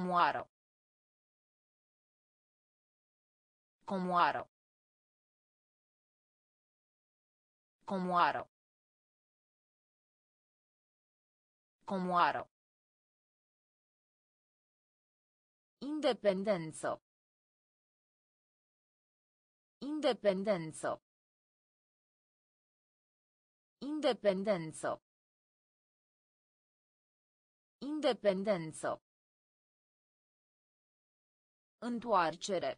Comoară. Comoară. Comoară. Comoară. Independență. Independență. Independență. Independență. Întoarcere.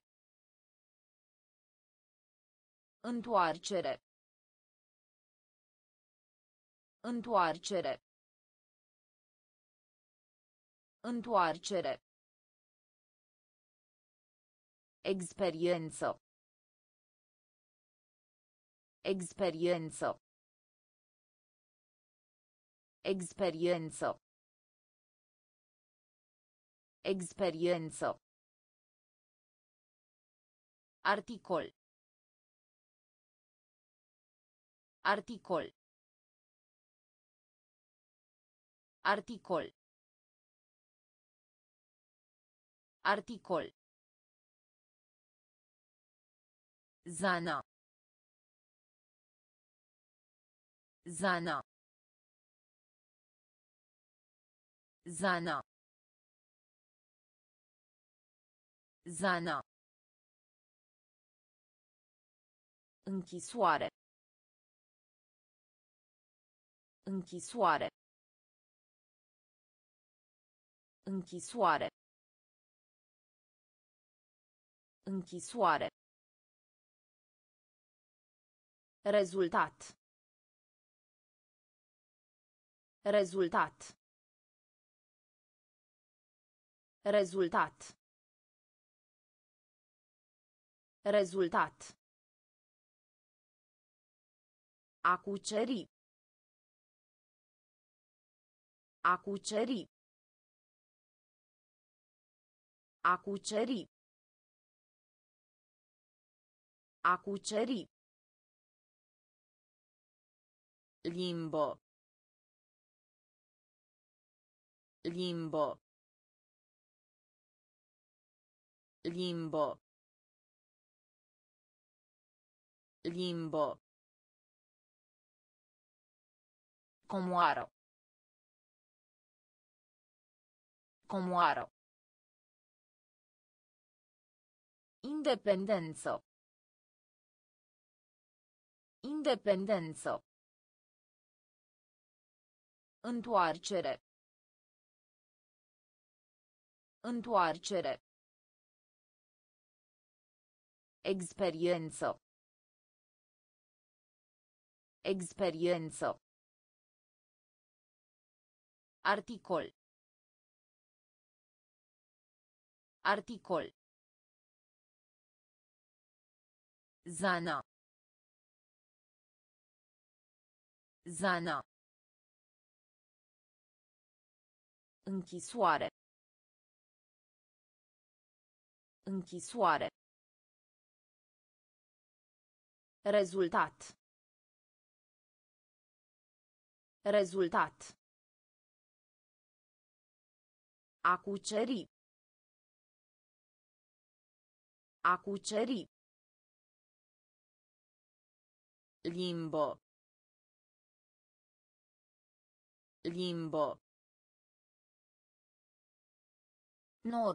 Întoarcere. Întoarcere. Întoarcere. Experiență. Experiență. Experiență. Experiență. Articol. Articol. Articol. Articol. Zana. Zana. Zana. Zana. Închisoare. Închisoare. Închisoare. Închisoare. Rezultat. Rezultat. Rezultat. Rezultat. A cuceri. A cuceri. A cuceri. A cuceri. Limbo. Limbo. Limbo. Limbo. Comoară. Comoară. Independență. Independență. Întoarcere. Întoarcere. Experiență. Experiență. Articol. Articol. Zana. Zana. Închisoare. Închisoare. Rezultat. Rezultat. A cuceri. A cuceri. Limbo. Limbo. Nor.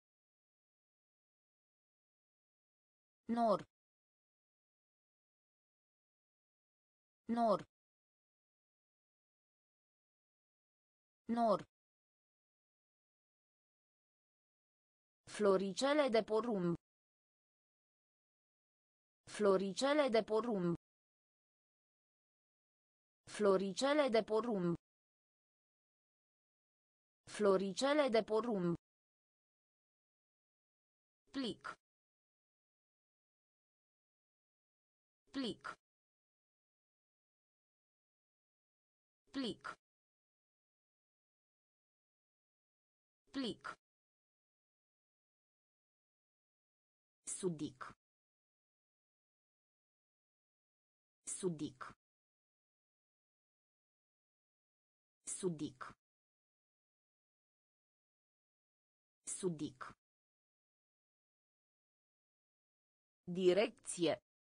Nor. Nor. Nor. Floricele de porumb. Floricele de porumb. Floricele de porumb. Floricele de porumb. Plic. Plic. Plic. Plic. Sudic. Sudic. Sudic. Sudic. Direcție.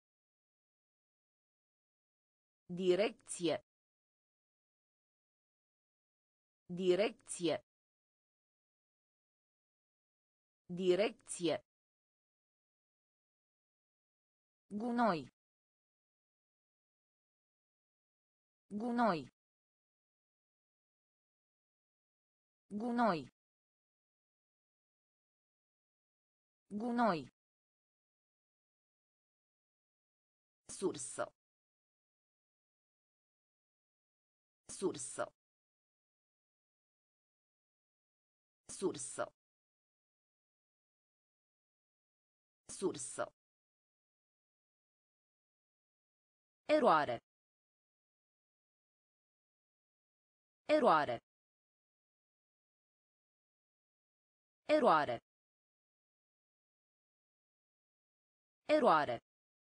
Direcție. Direcție. Direcție. Gunoi. Gunoi. Gunoi. Gunoi. Sursă. Sursă. Sursă. Sursă. Eroare. Eroare. Eroare. Eroare.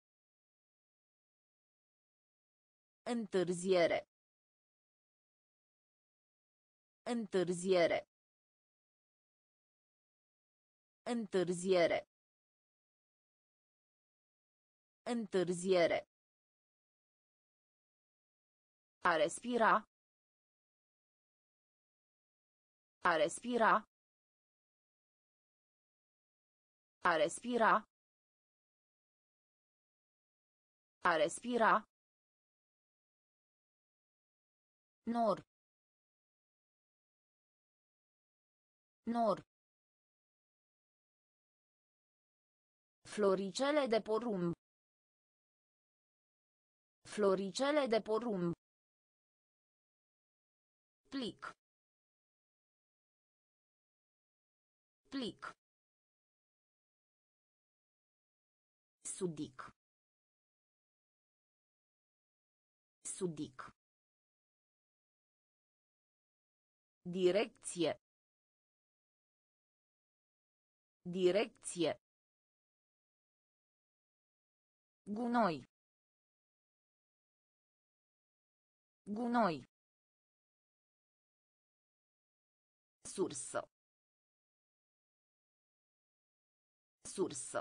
Întârziere. Întârziere. Întârziere. Întârziere. A respira. A respira. A respira. A respira. Nor. Nor. Floricele de porumb. Floricele de porumb. Plic. Plic. Sudic. Sudic. Direcție. Direcție. Gunoi. Gunoi. Sursă. Sursă.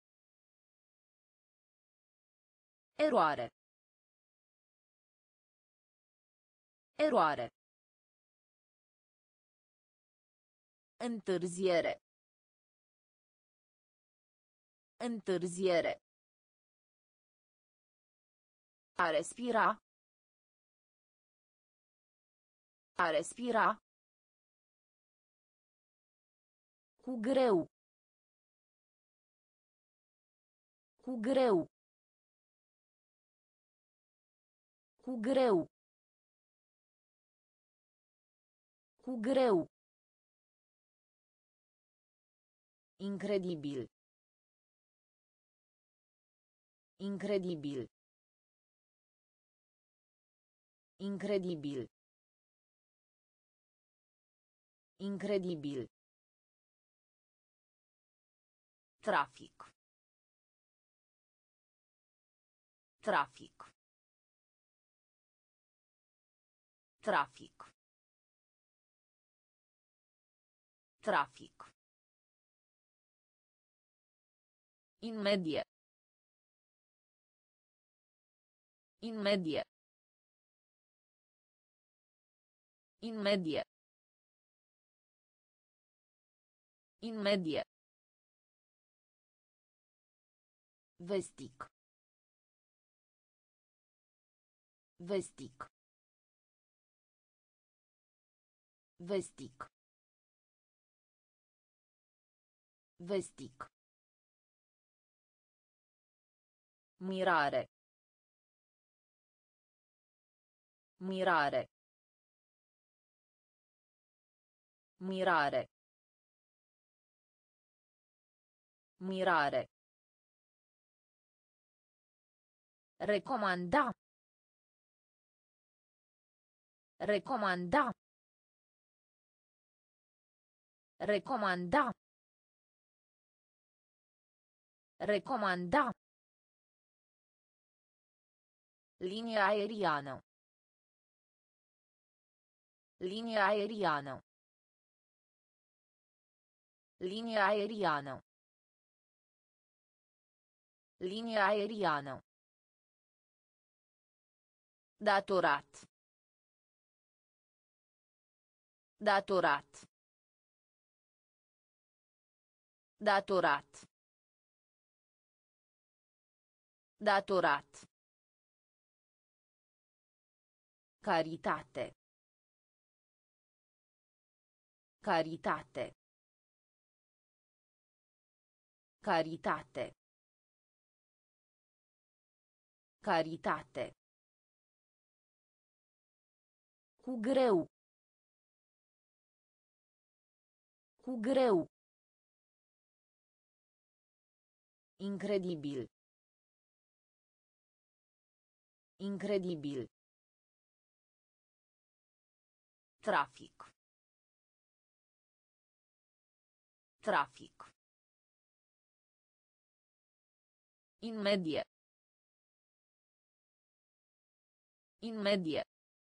Eroare. Eroare. Întârziere. Întârziere. A respira. A respira. Cu greu. Cu greu. Cu greu. Cu greu. Incredibil. Incredibil. Incredibil. Incredibil. Trafic. Trafic. Trafic. Trafic. In medie. In medie. In medie. In medie. Vestic. Vestic. Vestic. Vestic. Mirare. Mirare. Mirare. Mirare. Recomanda. Recomanda. Recomanda. Recomanda. Linie aeriană. Linie aeriană. Linie aeriană. Linie aeriană. Datorat. Datorat. Datorat. Datorat. Caritate. Caritate. Caritate. Caritate. Cu greu. Cu greu. Incredibil. Incredibil. Trafic. Trafic. In medie. In medie.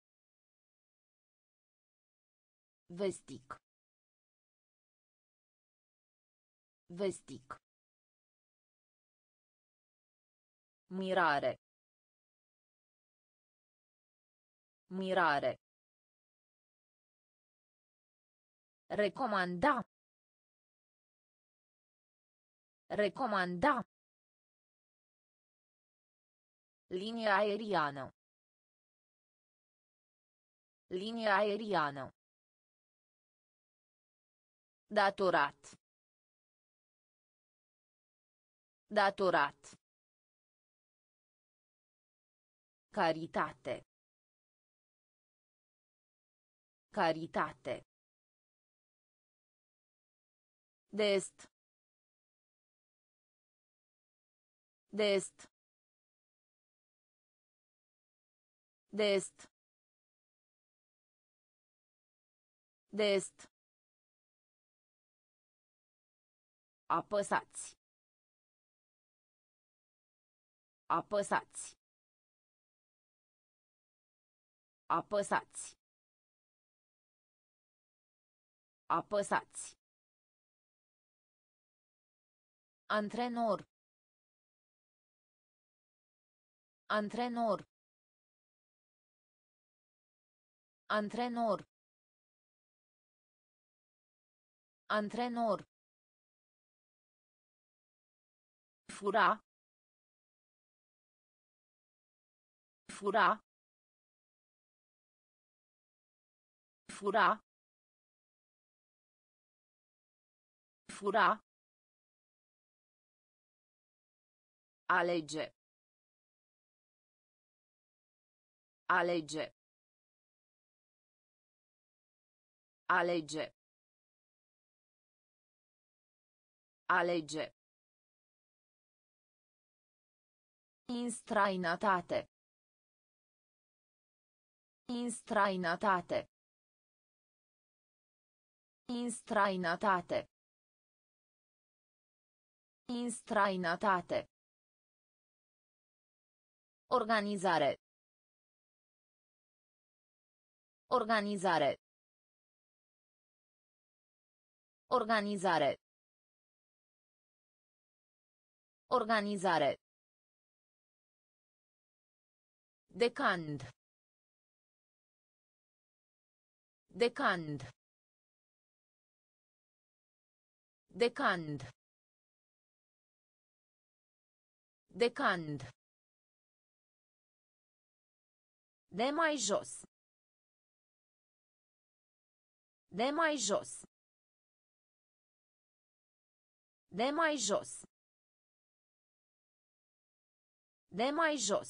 Vestic. Vestic. Mirare. Mirare. Recomanda. Recomanda. Linie aeriană. Linie aeriană. Datorat. Datorat. Caritate. Caritate. Dest. Dest. Dest. Dest. Apăsați. Apăsați. Apăsați. Apăsați. Antrenor. Antrenor. Antrenor. Antrenor. Fura. Fura. Fura. Fura. Alege. Alege. Alege. Alege. Instrainatate. Instrainatate. Instrainatate. Instrainatate. Organizare. Organizare. Organizare. Organizare. Decand. Decand. Decand. Decand. De mai jos. De mai jos. De mai jos. De mai jos.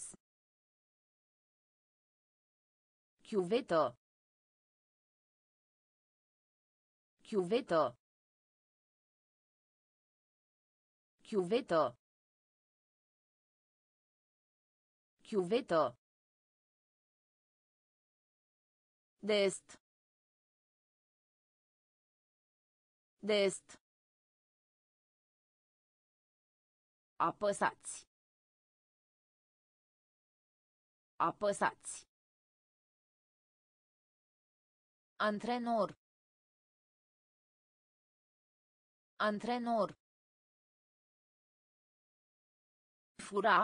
Chiuvetă. Chiuvetă. Chiuvetă. Chiuvetă. Dest. Dest. Apăsați. Apăsați. Antrenor. Antrenor. Fura.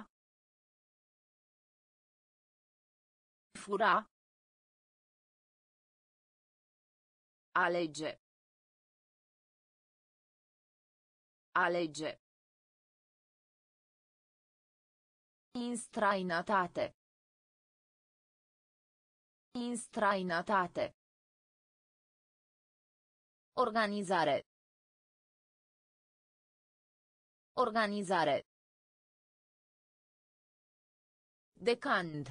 Fura. Alege. Alege. Instrainatate. Instrainatate. Organizare. Organizare. Decand.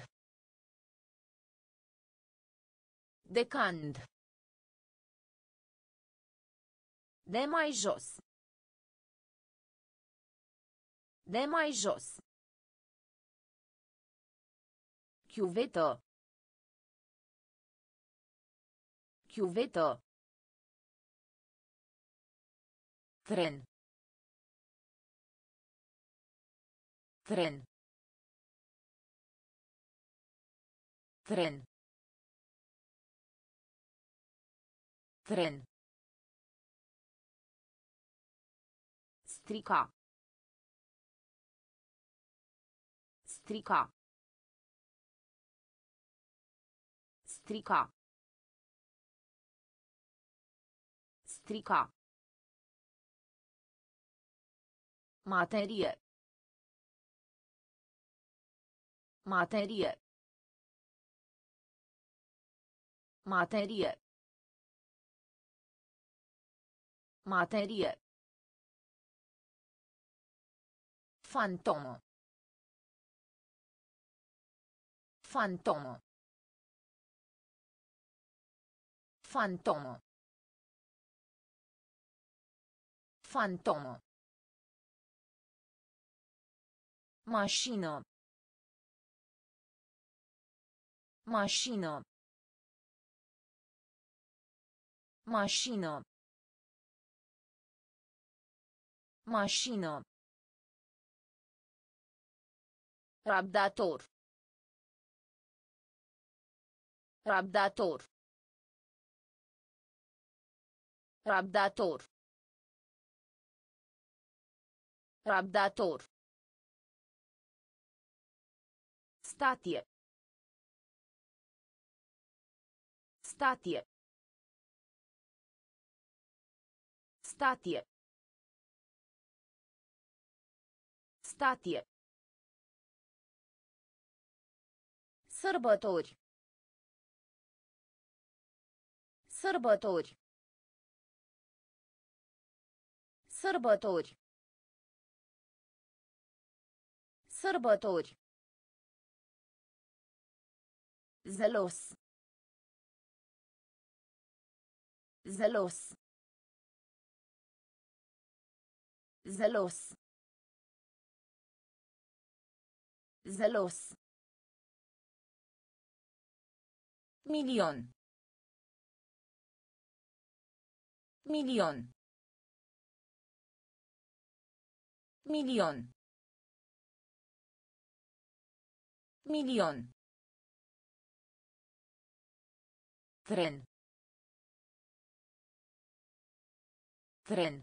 Decand. De mai jos. De mai jos. Chiuvetă. Chiuvetă. Tren. Tren. Tren. Tren. Strica. Strica. Strica. Strica. Materie. Materie. Materie. Materie. Fantomă. Fantomă. Fantomă. Fantomă. Mașină. Mașină. Mașină. Mașină. Rabdator. Rabdator. Rabdator. Rabdator. Statie. Statie. Statie. Statie. Sărbători. Sărbători. Sărbători. Sărbători. Zelos. Zelos. Zelos. Zelos. Milion. Milion. Milion. Milion. Tren. Tren.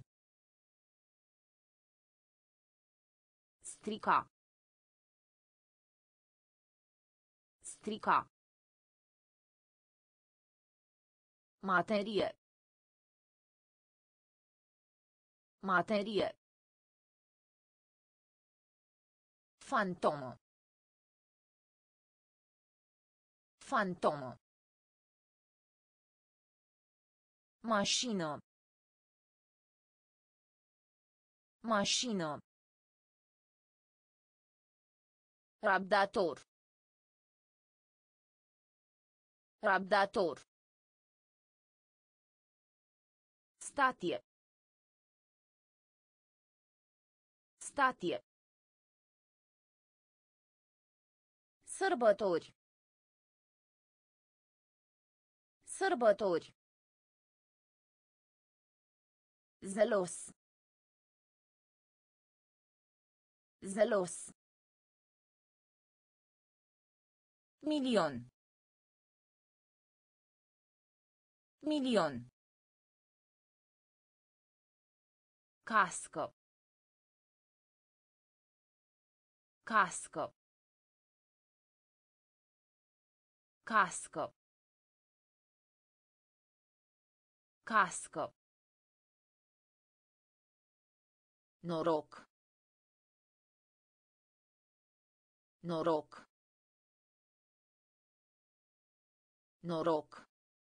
Strica. Strica. Materie. Materie. Fantomă. Fantomă. Mașină. Mașină. Rabdator. Rabdator. Statie. Statie. Sărbători. Sărbători. Zelos. Zelos. Milion. Milion. Cască. Cască. Cască. Cască. Noroc. Noroc. Noroc.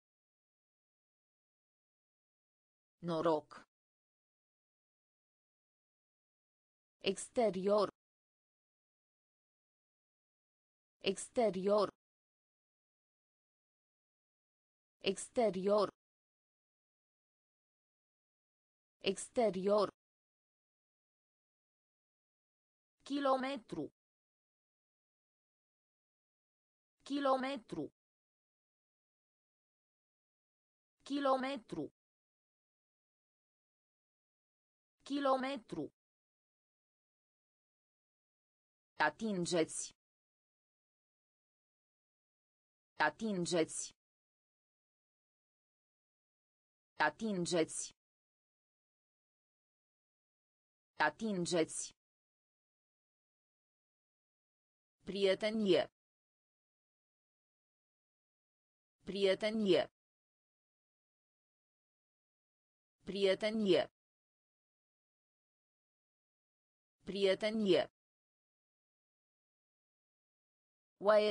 Noroc. Exterior. Exterior. Exterior. Exterior. Kilometru. Kilometru. Kilometru. Kilometru. Atingeți. Atingeți. Atingeți. Atingeți. Prietenie. Prietenie. Prietenie. Prietenie. Oaie.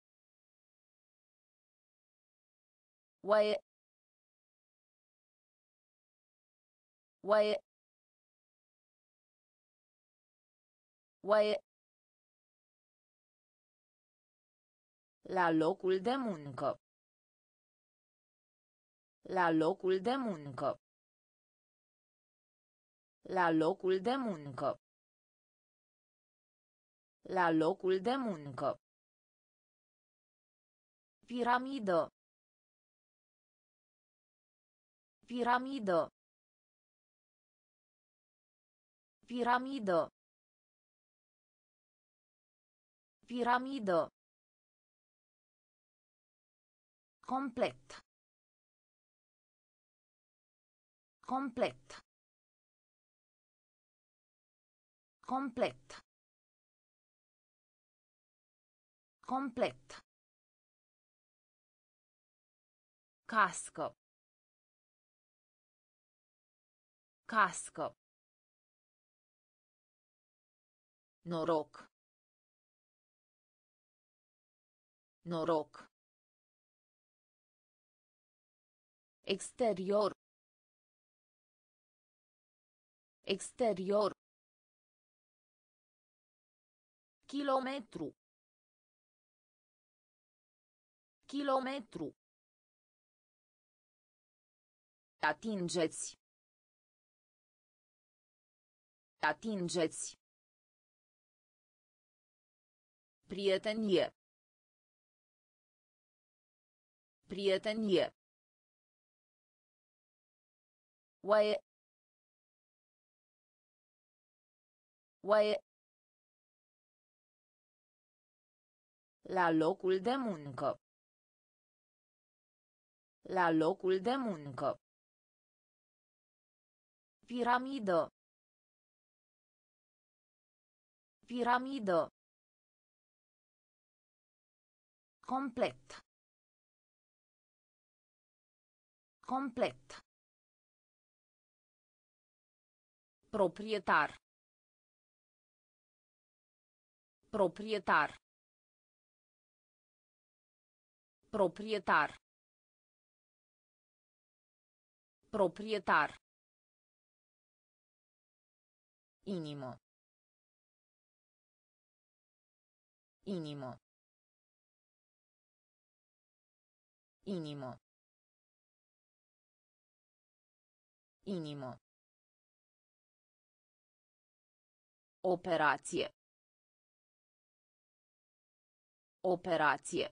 Oaie. Oaie. Oaie. La locul de muncă. La locul de muncă. La locul de muncă. La locul de muncă. Piramidă. Piramidă. Piramidă. Piramidă. Complet. Complet. Complet. Complet. Cască. Cască. Noroc. Noroc. Exterior. Exterior. Kilometru. Kilometru. Atingeți. Atingeți. Prietenie. Prietenie. Oaie. Oaie. La locul de muncă. La locul de muncă. Piramidă. Piramidă. Complet. Complet. Proprietar. Proprietar. Proprietar. Proprietar. Inimă. Inimă. Inimă. Inimă. Operație. Operație.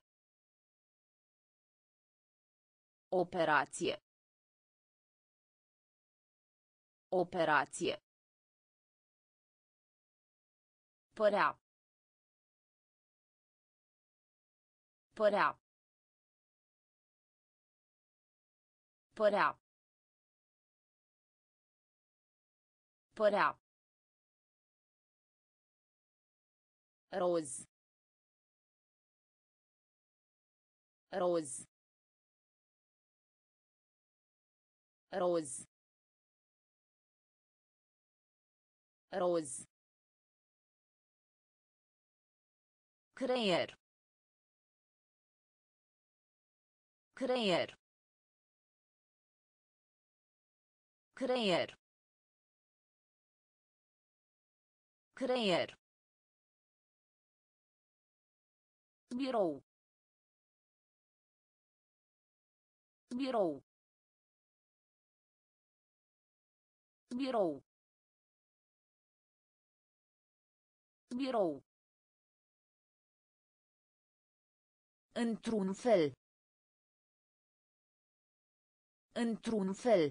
Operație. Operație. Părea. Părea. Părea. Părea. Roz. Roz. Roz. Roz. Creier. Creier. Creier. Creier. Birou. Birou. Birou. Birou. Într-un fel. Într-un fel.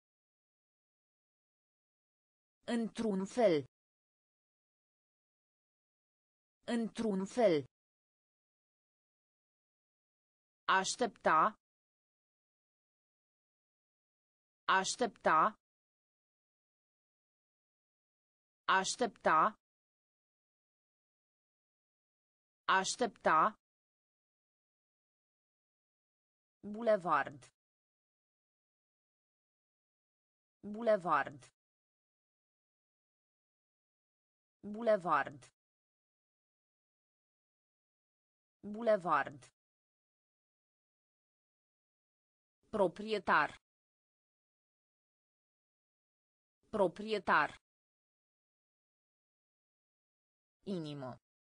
Într-un fel. Într-un fel. Aștepta. Aștepta. Aștepta. Aștepta. Bulevard. Bulevard. Bulevard. Bulevard. Proprietar. Proprietar. Inimă.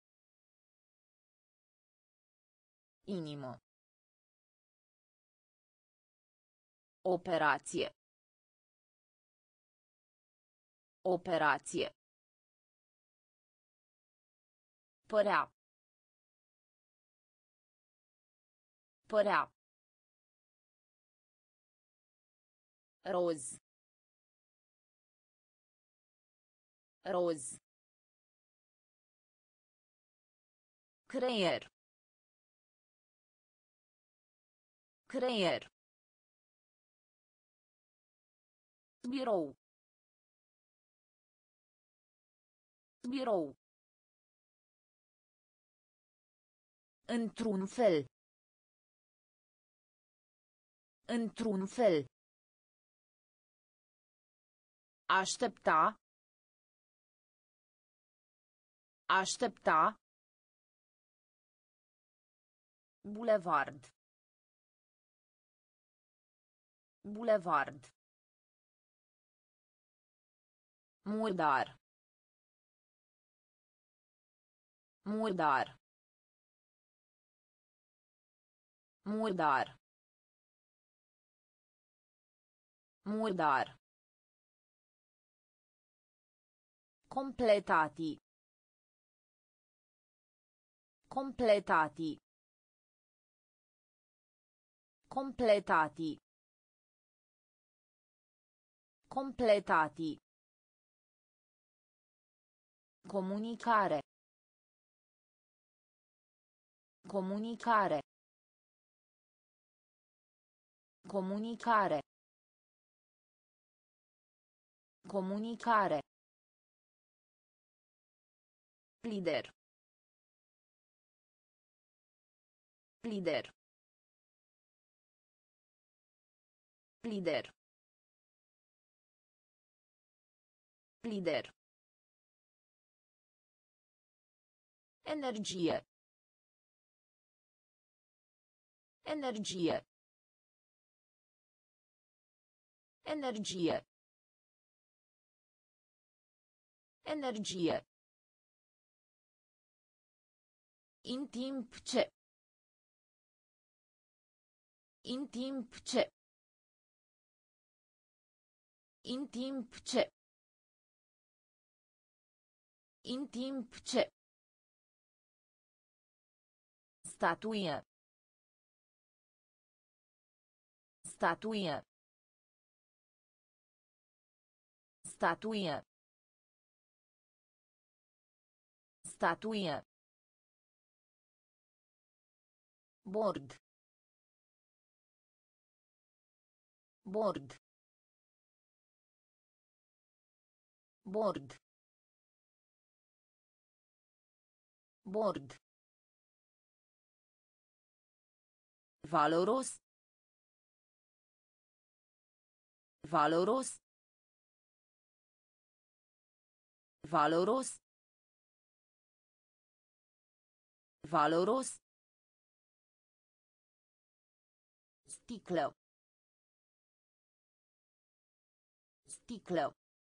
Inimă. Operație. Operație. Părea. Părea. Roz. Roz. Creier. Creier. Birou. Birou. Într-un fel. Într-un fel. Aștepta. Aștepta. Bulevard. Bulevard. Murdar. Murdar. Murdar. Murdar. Completati. Completati. Completati. Completati. Comunicare. Comunicare. Comunicare. Comunicare. Lider. Lider. Lider. Lider. Energie. Energie. Energie. Energie. In timp ce. In timp ce. In timp ce. In timp ce. Statuie. Statuie. Statuie. Statuie. Bord. Bord. Bord. Bord. Valoros. Valoros. Valoros. Valoros. Sticlă. Sticlă.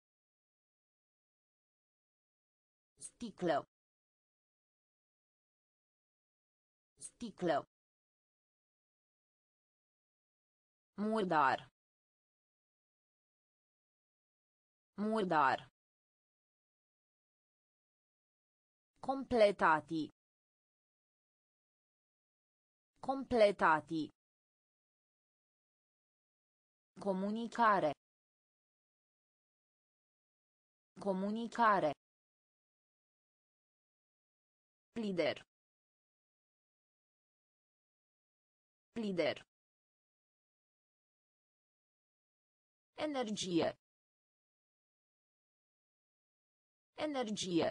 Sticlă. Sticlă. Murdar. Murdar. Completati. Completati. Comunicare. Comunicare. Lider. Lider. Energie. Energie.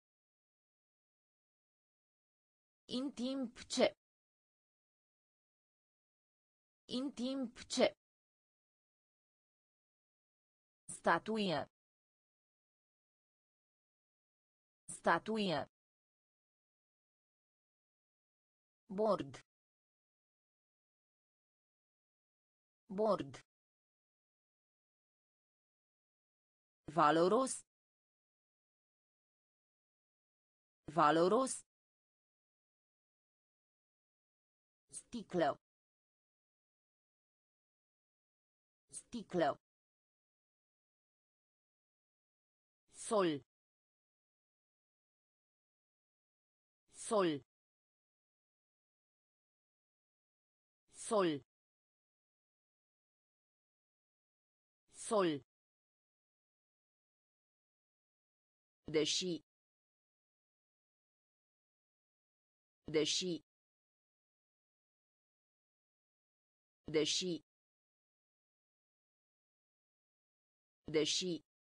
In timp ce. In timp ce. Statuie. Statuie. Bord. Bord. Valoros. Valoros. Sticlă. Sticlă. Sol. Sol. Sol. Sol. Deși. Deși. Deși. Deși.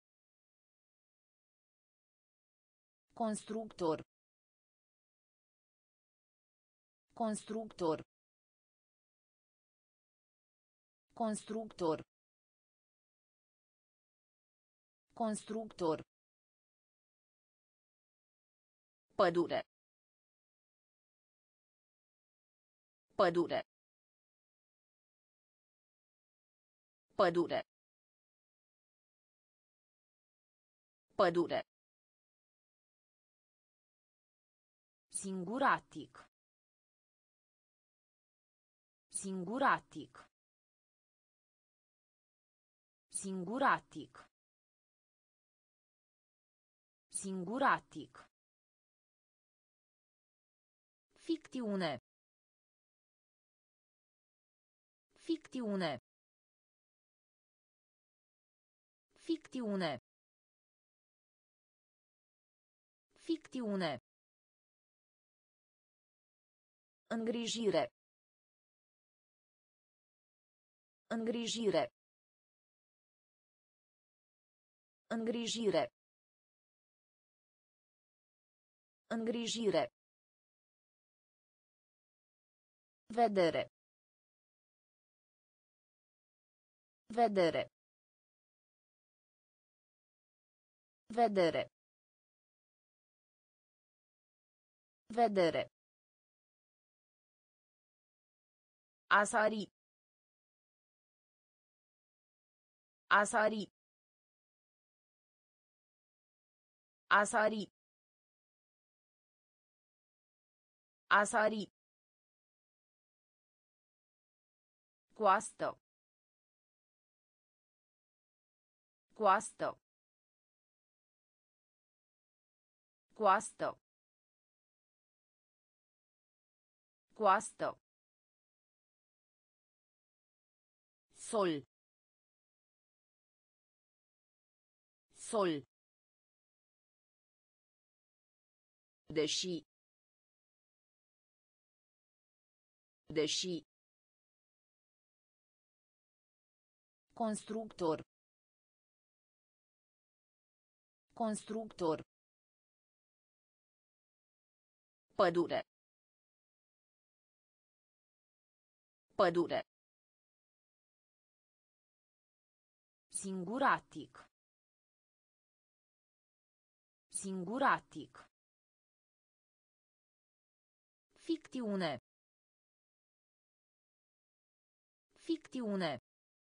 Constructor. Constructor. Constructor. Constructor. Pădure. Pădure. Pădure. Pădure. Singuratic. Singuratic. Singuratic. Singuratic. Ficțiune. Ficțiune. Ficțiune. Ficțiune. Îngrijire. Îngrijire. Îngrijire. Îngrijire. Vedere. Vedere. Vedere. Vedere. A sari. A sari. A sari. A sari. Coastă. Coastă. Coastă. Coastă. Sol. Sol. Deși. Deși. Constructor. Constructor. Pădure. Pădure. Singuratic. Singuratic. Ficțiune. Ficțiune.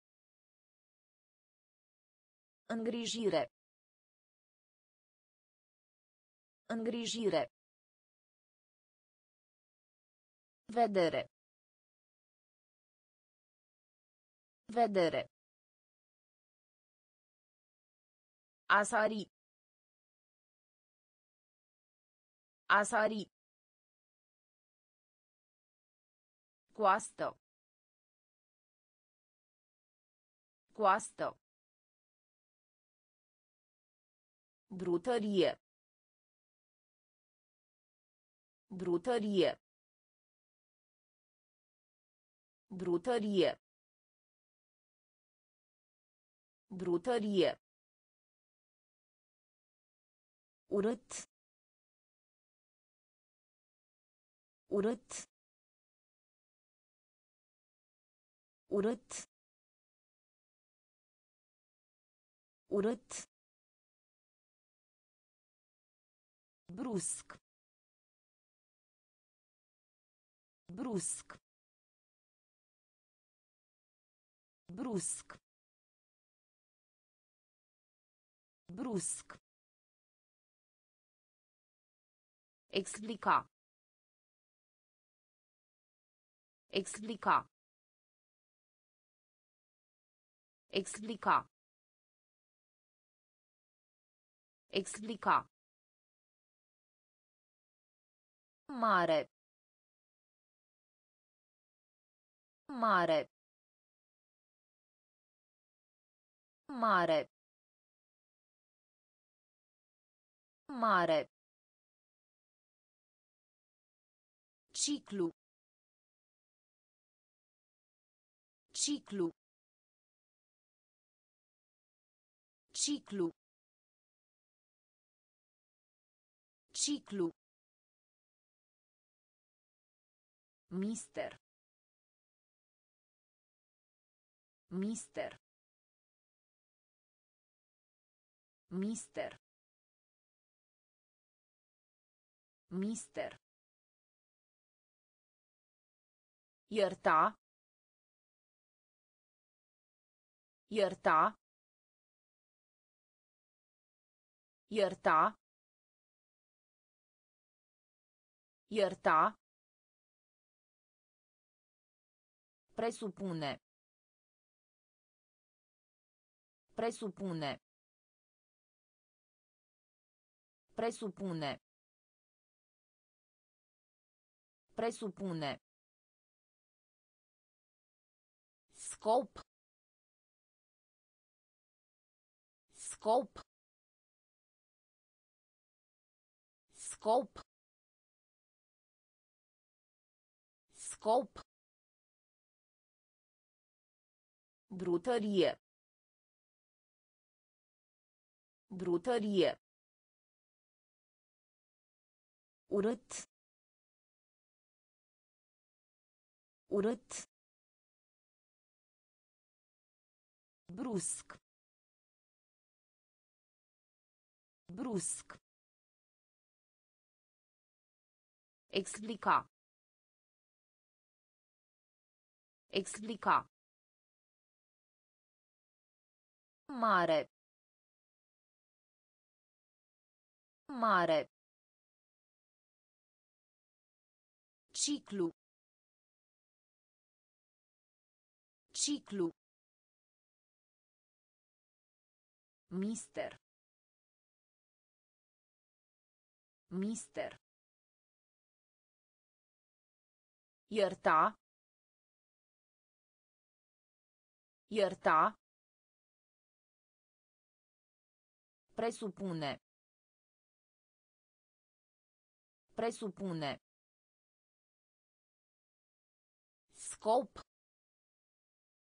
Îngrijire. Îngrijire. Vedere. Vedere. A sari. A sari. Coastă. Coastă. Brutărie. Brutărie. Brutărie. Brutărie. Urât. Urât. Urât. Urât. Brusc. Brusc. Brusc. Brusc. Explica. Explica. Explica. Explica. Mare. Mare. Mare. Mare. Ciclu. Ciclu. Ciclu. Ciclu. Mister. Mister. Mister. Mister. Ierta. Ierta. Ierta. Ierta. Presupune. Presupune. Presupune. Presupune. Scop. Scop. Scop. Scop. Brutărie. Brutărie. Urât. Urât. Brusc. Brusc. Explica. Explica. Mare. Mare. Ciclu. Ciclu. Mister. Mister. Ierta. Ierta. Presupune. Presupune. Scop.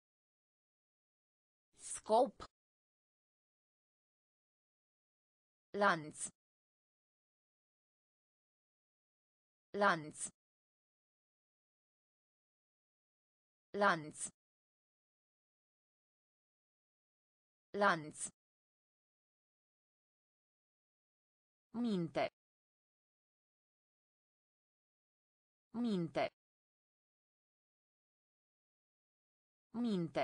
Scop. Lanț. Lanț. Lanț. Lanț. Minte. Minte. Minte.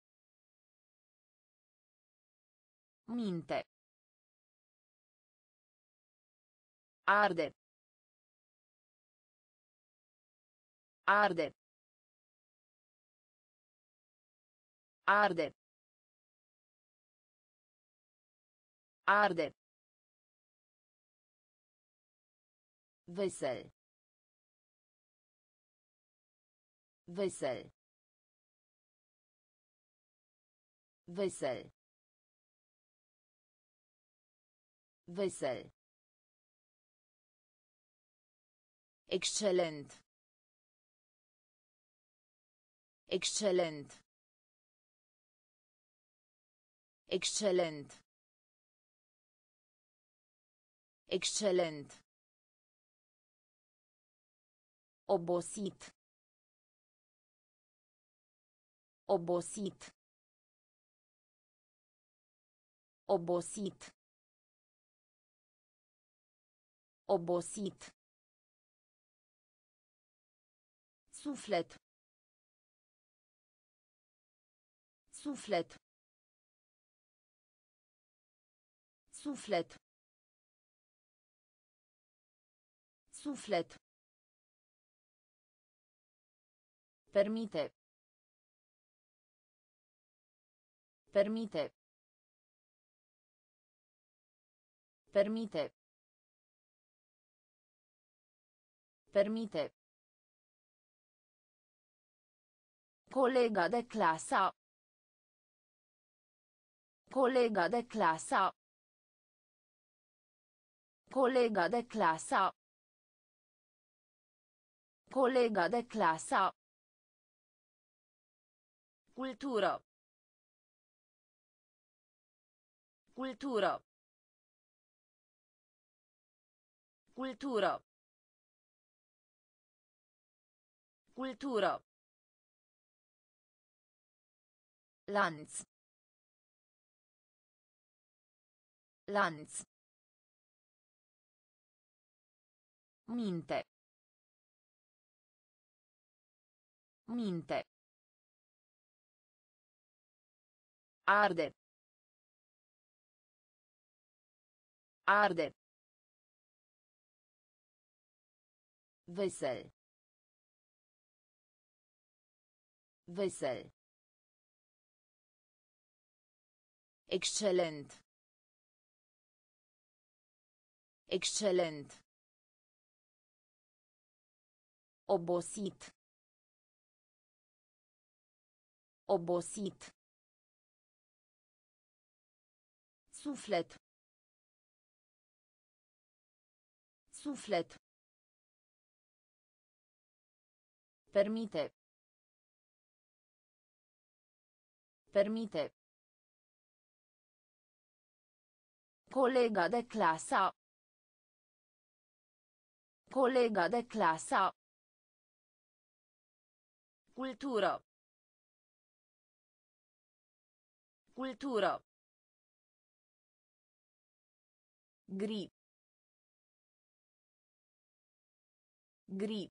Minte. Arde. Arde. Arde. Arde. Vesel. Vesel. Vesel. Vesel. Excelent. Excelent. Excelent. Excelent. Obosit. Obosit. Obosit. Obosit. Suflet. Suflet. Suflet. Suflet. Permite. Permite. Permite. Permite. Colega de clasă. Colega de clasă. Colega de clasă. Colega de clasă. Cultură. Cultură. Cultură. Cultură. Lanț. Lanț. Minte. Minte. Arde. Arde. Vesel. Vesel. Excelent. Excelent. Obosit. Obosit. Suflet. Suflet. Permite. Permite. Colega de clasă. Colega de clasă. Cultură. Cultură. Gri. Gri.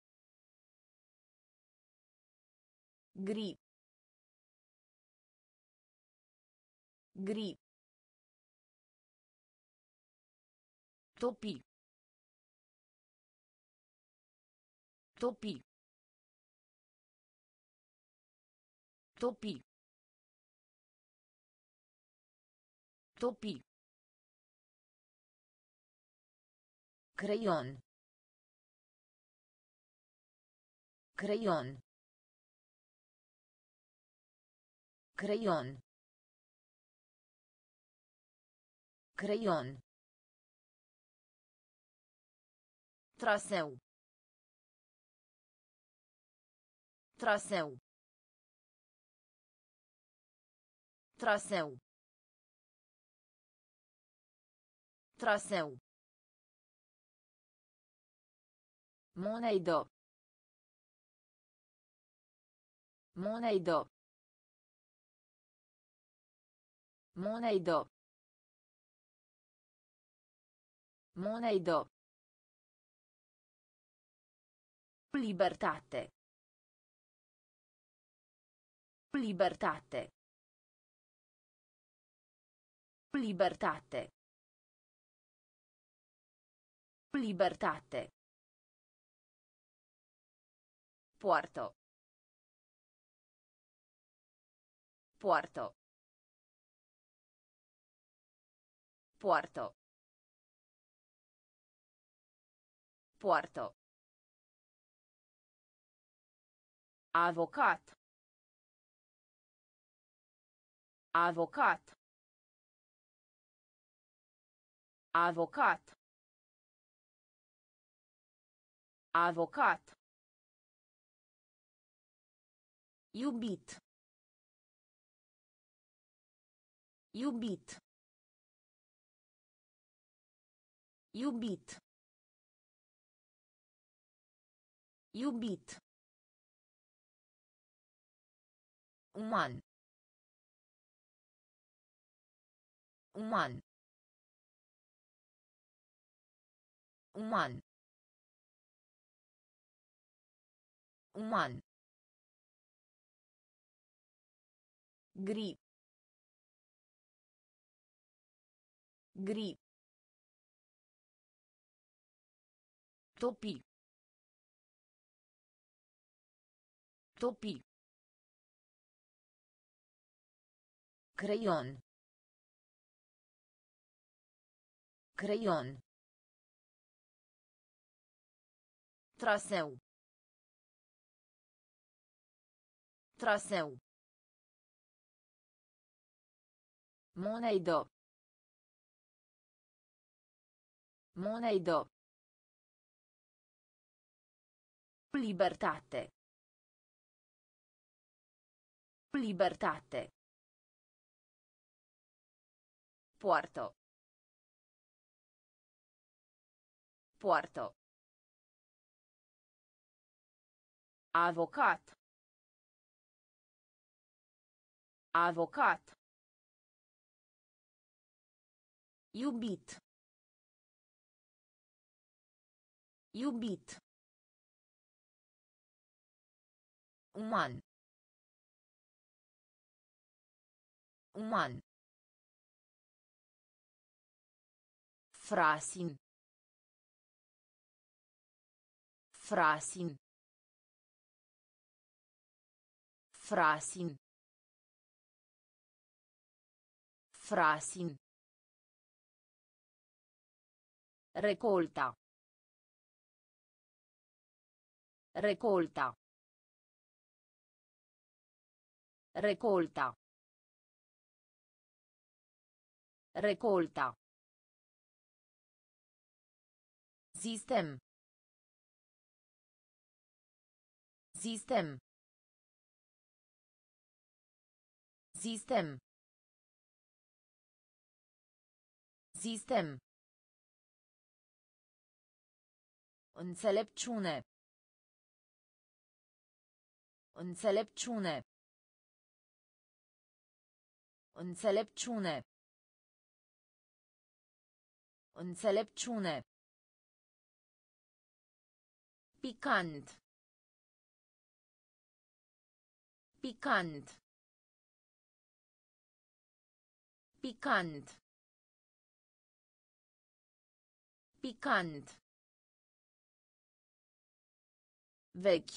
Gri. Gri. Topi. Topi. Topi. Topi. Creion. Creion. Creion. Creion. Traseu. Traseu. Traseu. Traseu. Monedă. Monedă. Monedă. Monedă. Libertate. Libertate. Libertate. Libertate. Poartă. Poartă. Poartă. Poartă. Avocat. Avocat. Avocat. Avocat. Iubit. Iubit. Iubit. Iubit. Uman. Uman. Uman. Uman. Gri. Gri. Topi. Topi. Creion. Creion. Traseu. Traseu. Monedă. Monedă. Libertate. Libertate. Poartă. Poartă. Avocat. Avocat. Iubit. Iubit. Uman. Uman. Frasin. Frasin. Frasin. Frasin. Recolta. Recolta. Recolta. Recolta. Sistem. Sistem. Sistem. Sistem. Înțelepciune. Înțelepciune. Înțelepciune. Înțelepciune. Picant. Picant. Picant. Picant. Vechi.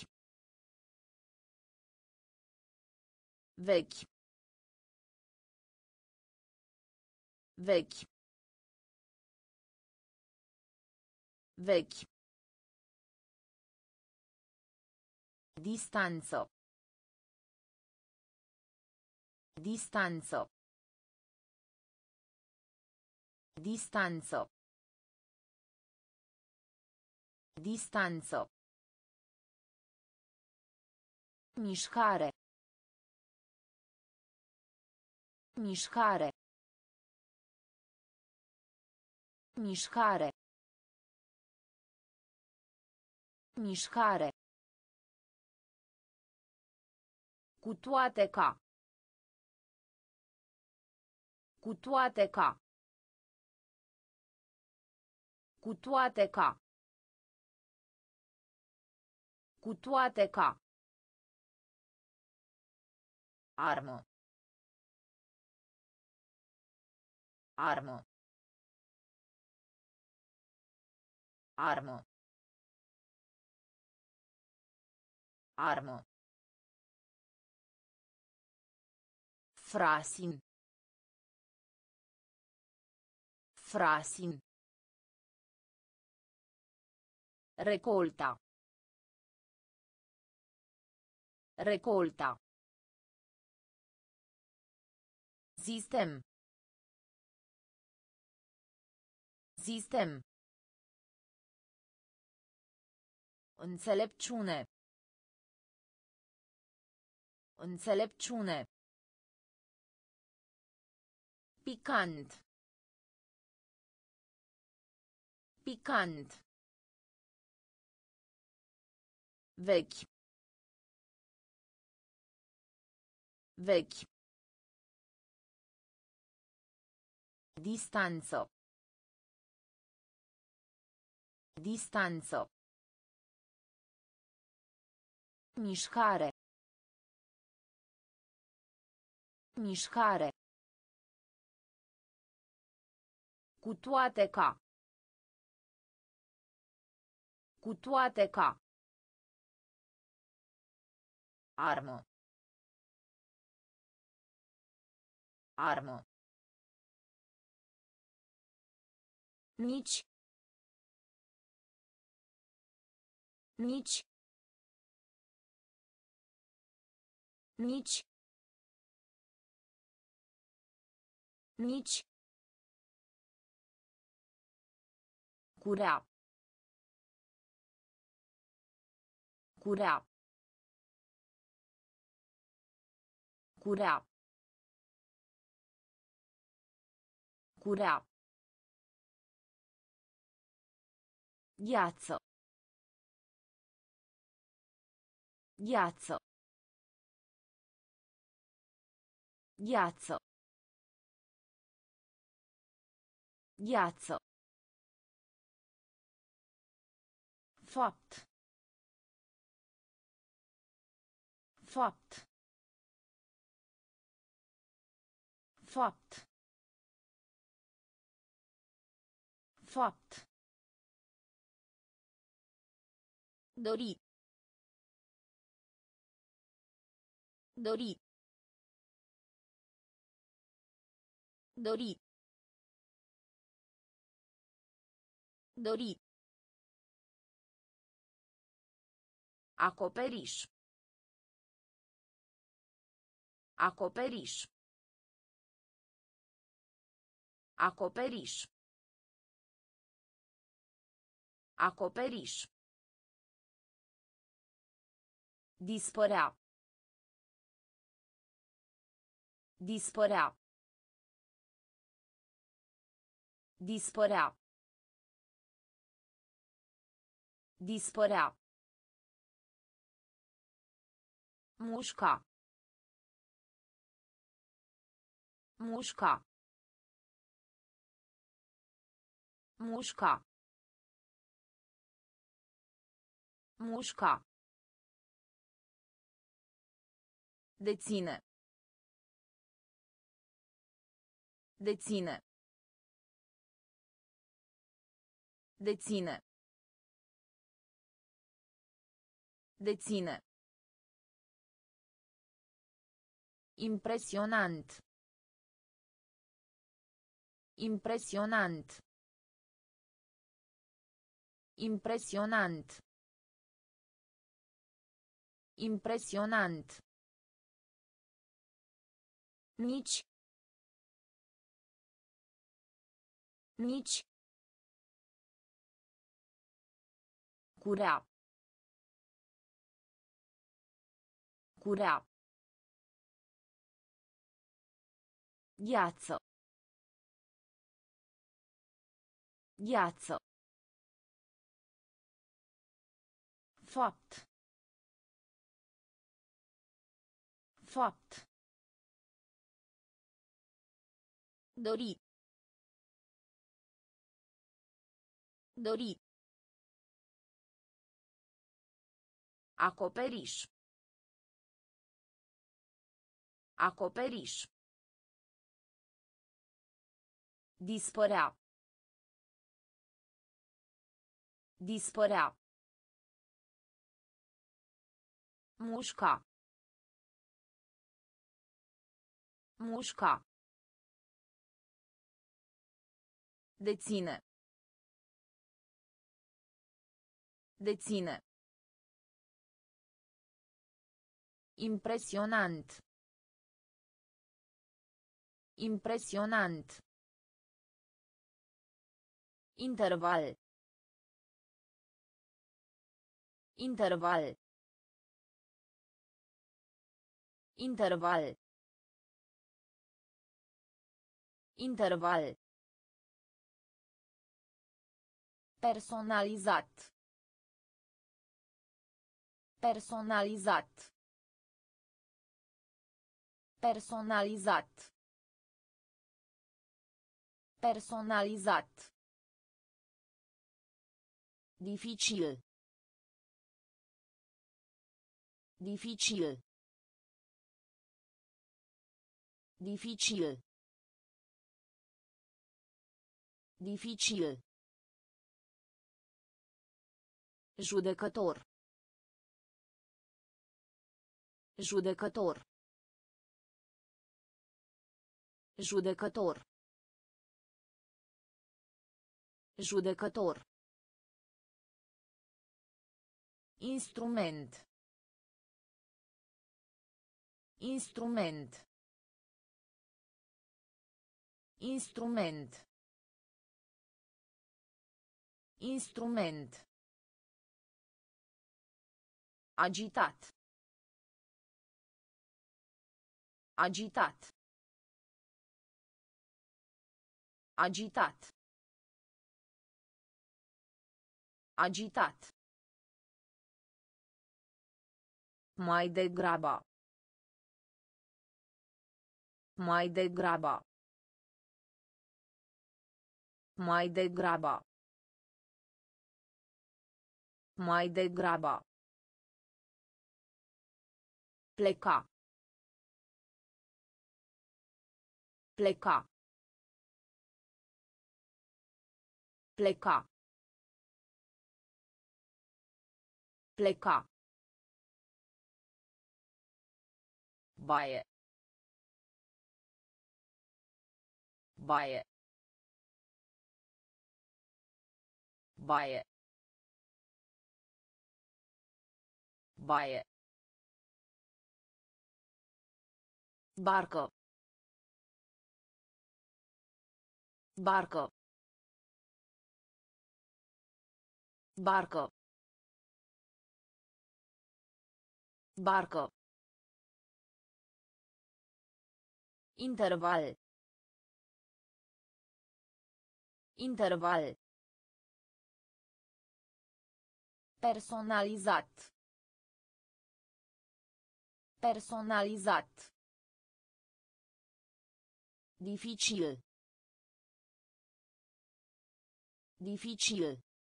Vechi. Vechi. Vechi. Distanță. Distanță. Distanță. Distanță. Mișcare. Mișcare. Mișcare. Mișcare. Cu toate ca. Cu toate ca. Cu toate ca. Cu toate ca. Armă. Armă. Armă. Armă. Frasin. Frasin. Recolta. Recolta. Sistem. Sistem. Înțelepciune. Înțelepciune. Picant. Picant. Vechi. Vechi. Distanță. Distanță. Mișcare. Mișcare. Cu toate ca. Cu toate ca. Armă. Armă. Nici. Nici. Nici. Nici. Curea. Curea. Curea. Curea. Gheață. Gheață. Gheață. Gheață. Fapt. Fapt. Fapt. Fapt. Dori. Dori. Dori. Dori. Acoperiș. Acoperiș. Acoperiș. Acoperiș. Dispărea. Dispărea. Dispărea. Dispărea. Mușca. Mușca. Mușca. Mușca. Deține. Deține. Deține. Deține. Impresionant. Impresionant. Impresionant. Impresionant. Nici. Nici. Curea. Curea. Gheață. Gheață. Fapt. Fapt. Dori. Dori. Acoperiș. Acoperiș. Dispărea. Dispărea. Mușca. Mușca. Deține. Deține. Impresionant. Impresionant. Interval. Interval. Interval. Interval. Personalizat. Personalizat. Personalizat. Personalizat. Dificil. Dificil. Dificil. Dificil. Judecător. Judecător. Judecător. Judecător. Instrument. Instrument. Instrument. Instrument. Agitat. Agitat. Agitat. Agitat. Mai degrabă. Mai degrabă. Mai degrabă. Mai degrabă. Pleca. Pleca. Pleca. Pleca. Baie. Baie. Baie. Baie. Barcă. Barcă. Barcă. Barcă. Interval. Interval. Personalizat. Personalizat. Dificil. Dificil.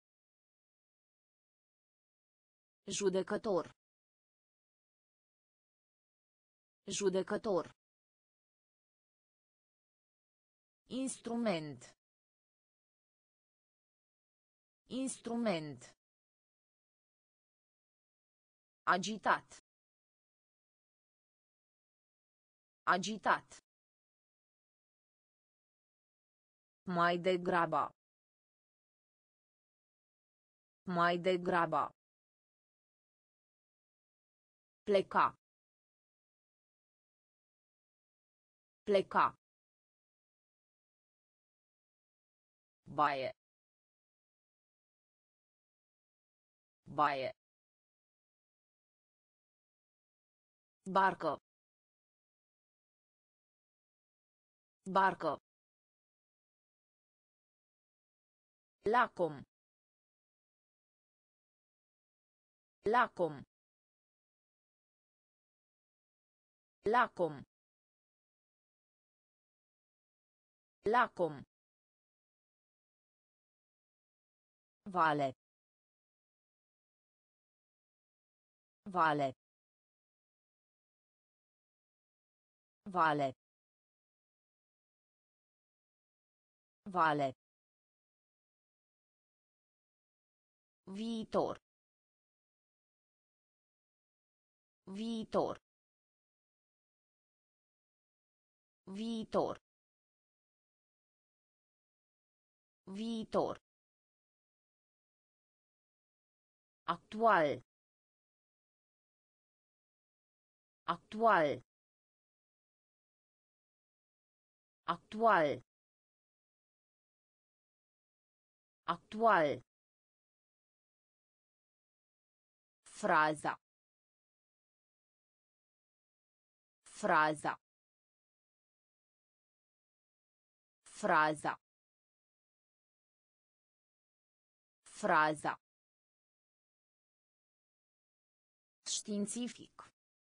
Judecător. Judecător. Instrument. Instrument. Agitat. Agitat. Mai degrabă. Mai degrabă. Pleca. Pleca. Baie. Baie. Barcă. Barcă. Lacom. Lacom. Lacom. Lacom. Vale. Vale. Vale. Vale. Viitor. Viitor. Viitor. Viitor. Actual. Actual. Actual. Actual. Fraza. Fraza. Fraza. Fraza. Științific.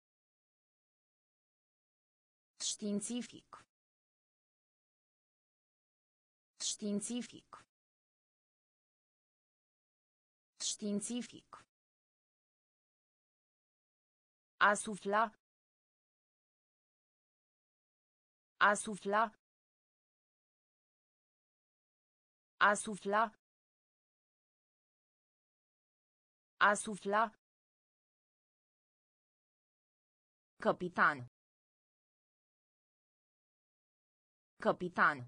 Științific. Științific. Științific. A sufla. A sufla. A sufla. A sufla. Capitan. Capitan.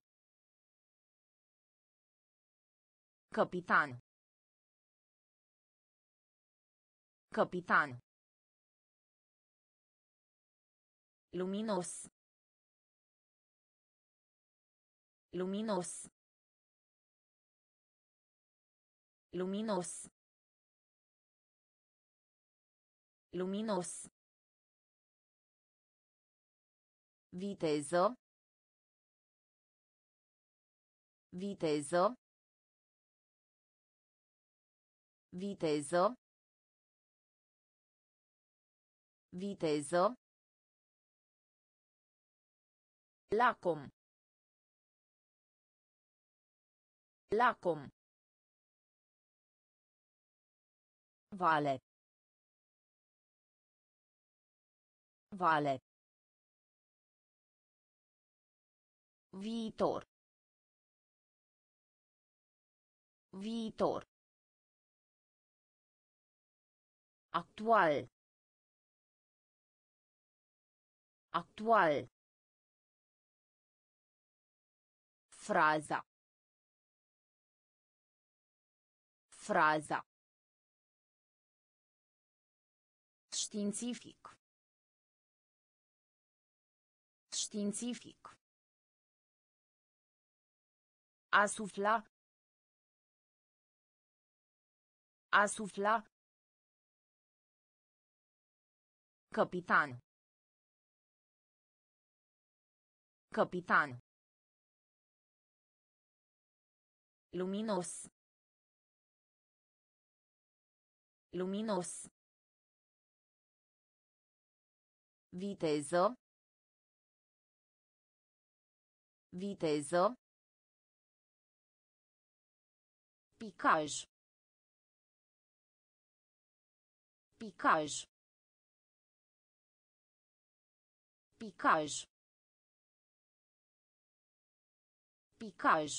Capitan. Capitan. Luminos. Luminos. Luminos. Luminos. Viteză. Viteză. Viteză. Viteză. Lacom. Lacom. Vale. Vale. Viitor. Viitor. Actual. Actual. Fraza. Fraza. Științific. Științific. A sufla. A sufla. Capitan. Capitan. Luminos. Luminos. Viteză. Viteză. Picaj. Picaj. Picaj. Picaj.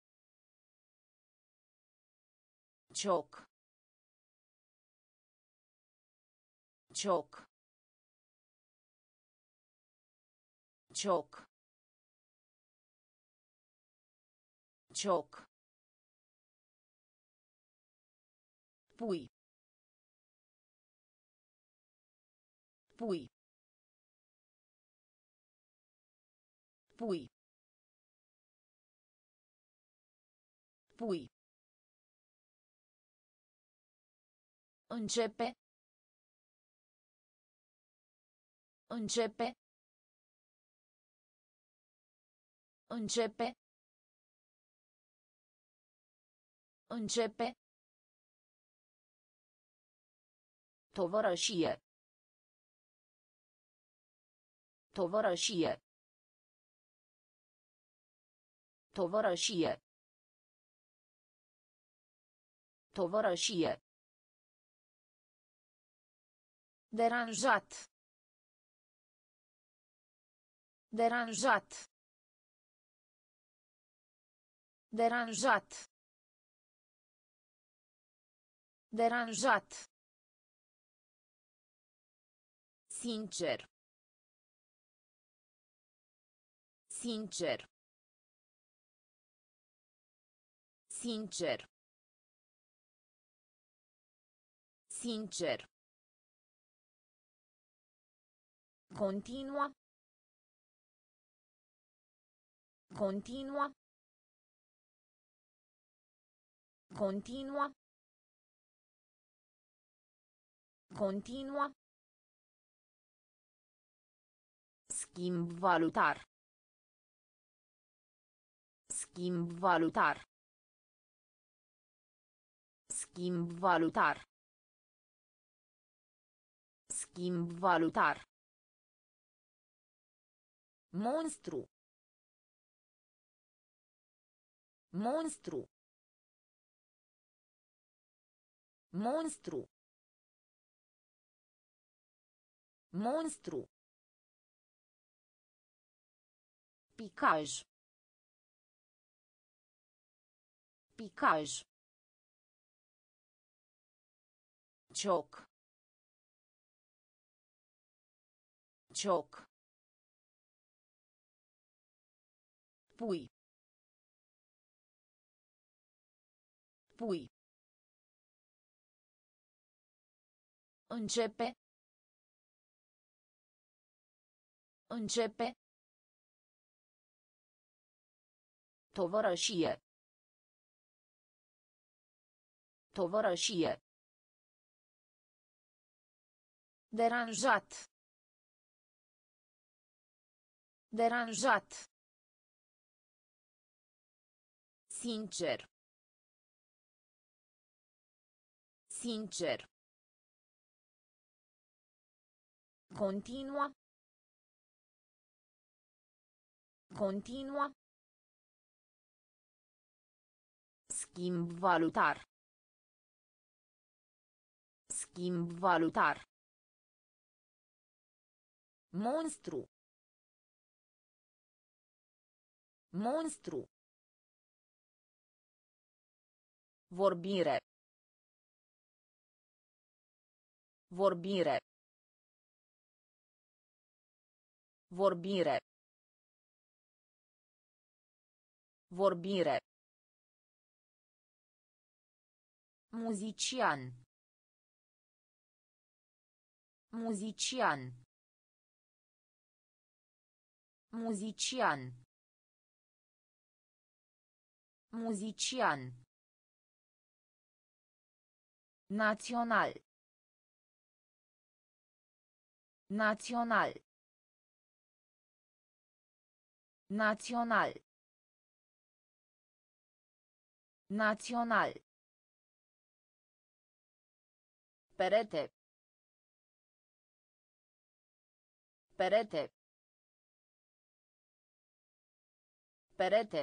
Cioc. Cioc. Cioc. Cioc. Pui. Pui. Pui. Pui. Începe. Începe. Începe. Începe. Tovărășie. Tovărășie. Tovărășie. Tovărășie. Deranjat. Deranjat. Deranjat. Deranjat. Sincer. Sincer. Sincer. Sincer. Continua. Continua. Continua. Continua. Schimb valutar. Schimb valutar. Schimb valutar. Schimb valutar. Monstru. Monstru. Monstru. Monstru. Picaj. Picaj. Cioc. Cioc. Pui. Pui. Începe. Începe. Tovărășie. Tovărășie. Deranjat. Deranjat. Sincer. Sincer. Continua. Continua. Schimb valutar. Schimb valutar. Monstru. Monstru. Vorbire. Vorbire. Vorbire. Vorbire. Muzician. Muzician. Muzician. Muzician. Național. Național. Național. Național. Perete. Perete. Perete.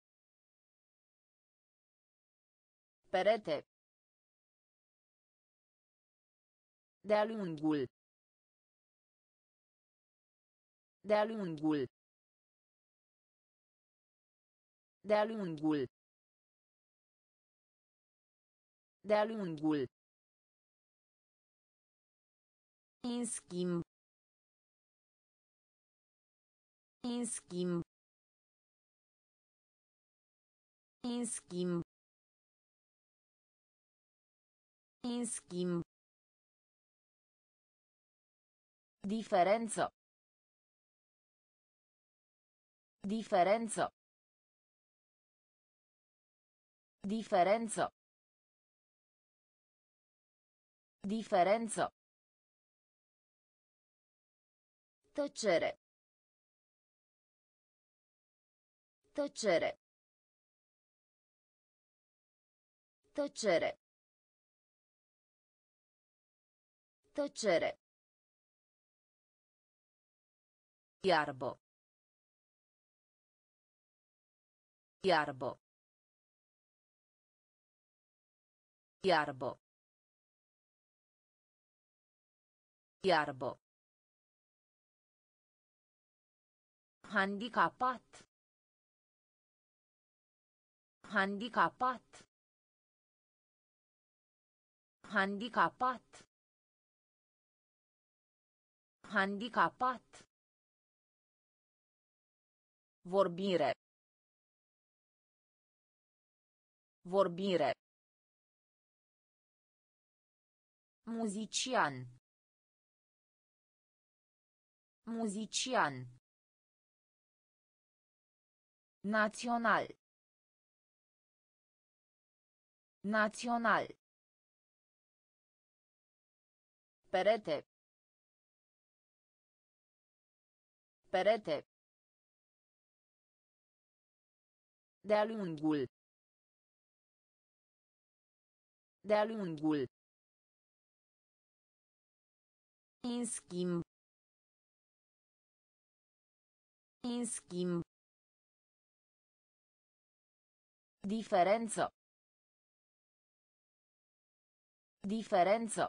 Perete. De-a lungul. De-a lungul. De-a lungul. De-a lungul. În schimb. În schimb. În schimb. În schimb. Diferență. Diferență. Diferență. Diferență. Tăcere. Tăcere. Tăcere. Tăcere. Iarbă. Iarbă. Iarbă. Iarbă. Handicapat. Handicapat. Handicapat. Handicapat. Vorbire. Vorbire. Muzician. Muzician. Național. Național. Perete. Perete. De-a lungul. De-a lungul. În schimb. În schimb. Diferență. Diferență.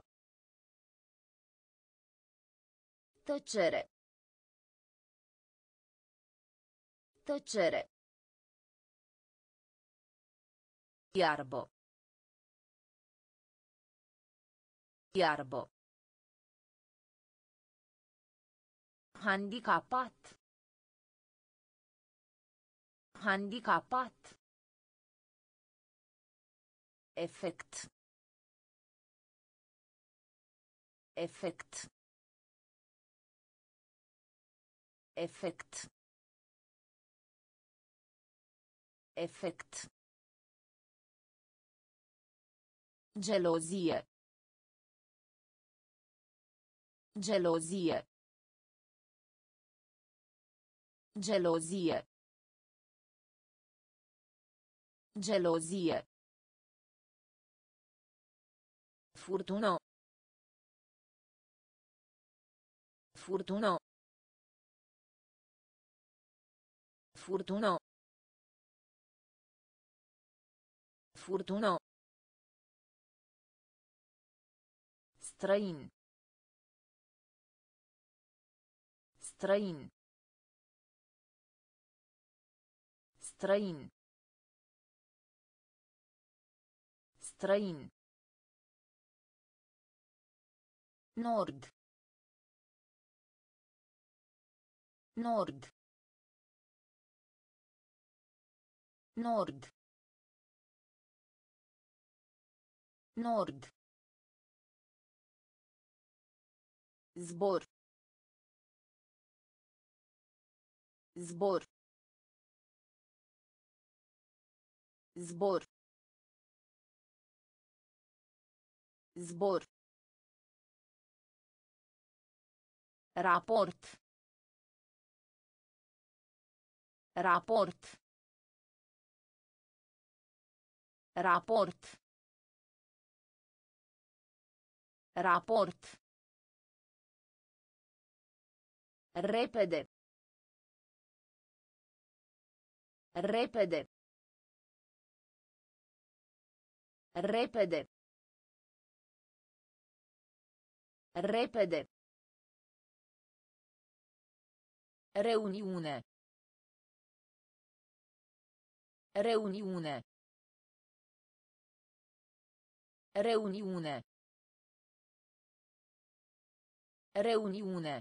Tăcere. Tăcere. Iarbă. Iarbă. Handicapat. Handicapat. Efect. Efect. Efect. Efect. Gelozie. Gelozie. Gelozie. Gelozie. Furtună. Furtună. Furtună. Furtună. Străin. Străin. Străin. Străin. Nord. Nord. Nord. Nord. Zbor. Zbor. Zbor. Zbor. Raport. Raport. Raport. Raport. Repede. Repede. Repede. Repede. Reuniune. Reuniune. Reuniune. Reuniune.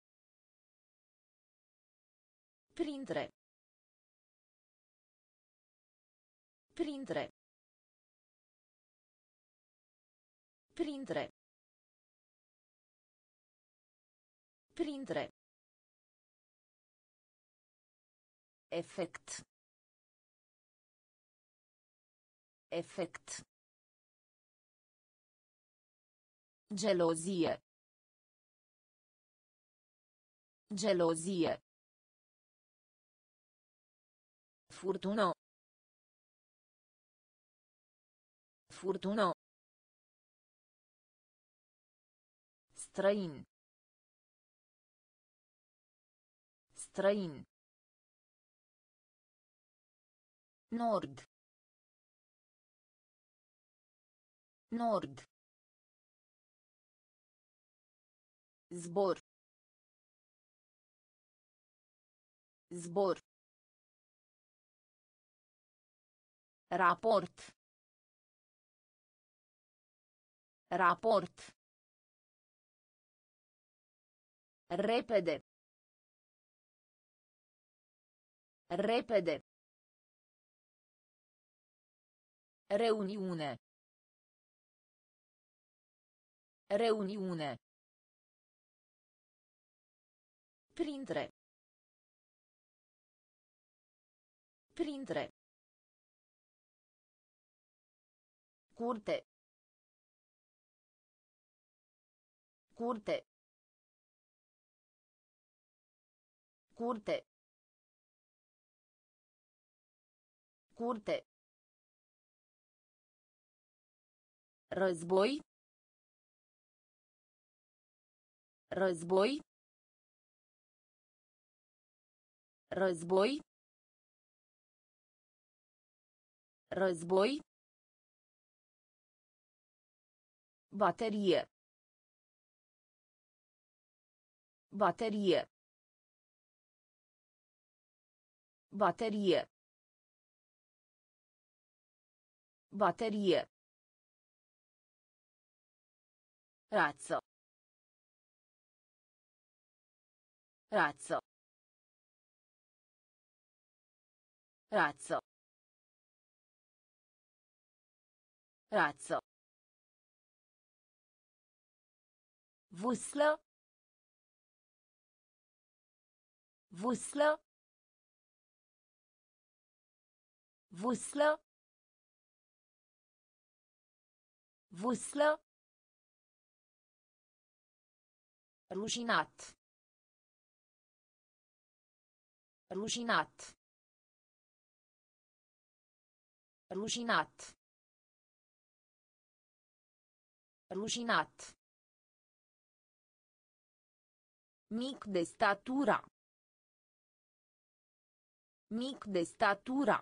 Printre. Printre. Printre. Printre. Efect. Efect. Gelozie. Gelozie. Furtună. Furtună. Străin. Străin. Nord. Nord. Zbor. Zbor. Raport. Raport. Repede. Repede. Reuniune. Reuniune. Printre. Printre. Curte. Curte. Curte. Curte. Război. Război. Război. Război. Baterie. Baterie. Baterie. Baterie. Razzo. Razzo. Razzo. Razzo. Vâslă. Vâslă. Vâslă. Vâslă. Rușinat. Rușinat. Rușinat. Rușinat. Mic de statura. Mic de statura.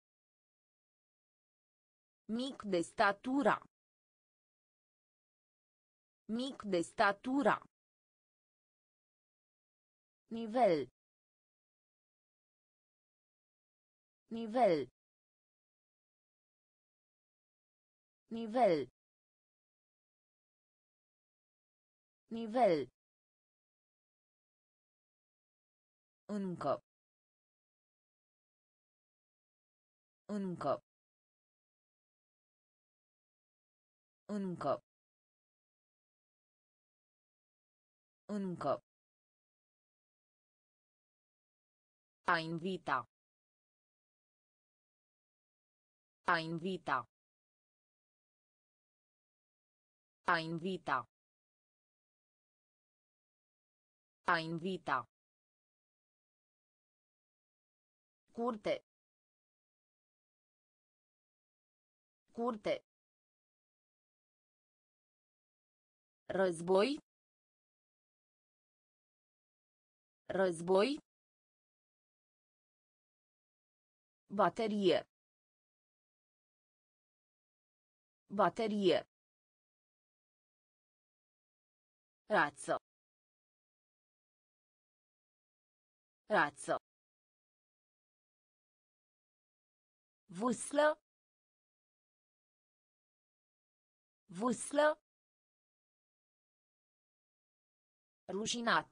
Mic de statura. Mic de statura. Nivel. Nivel. Nivel. Nivel. Încă. Încă. Încă. Încă. A invita. A invita. A invita. A invita. Curte. Curte. Război. Război. Baterie. Baterie. Razzo. Razzo. Vâslă. Vâslă. Rușinat.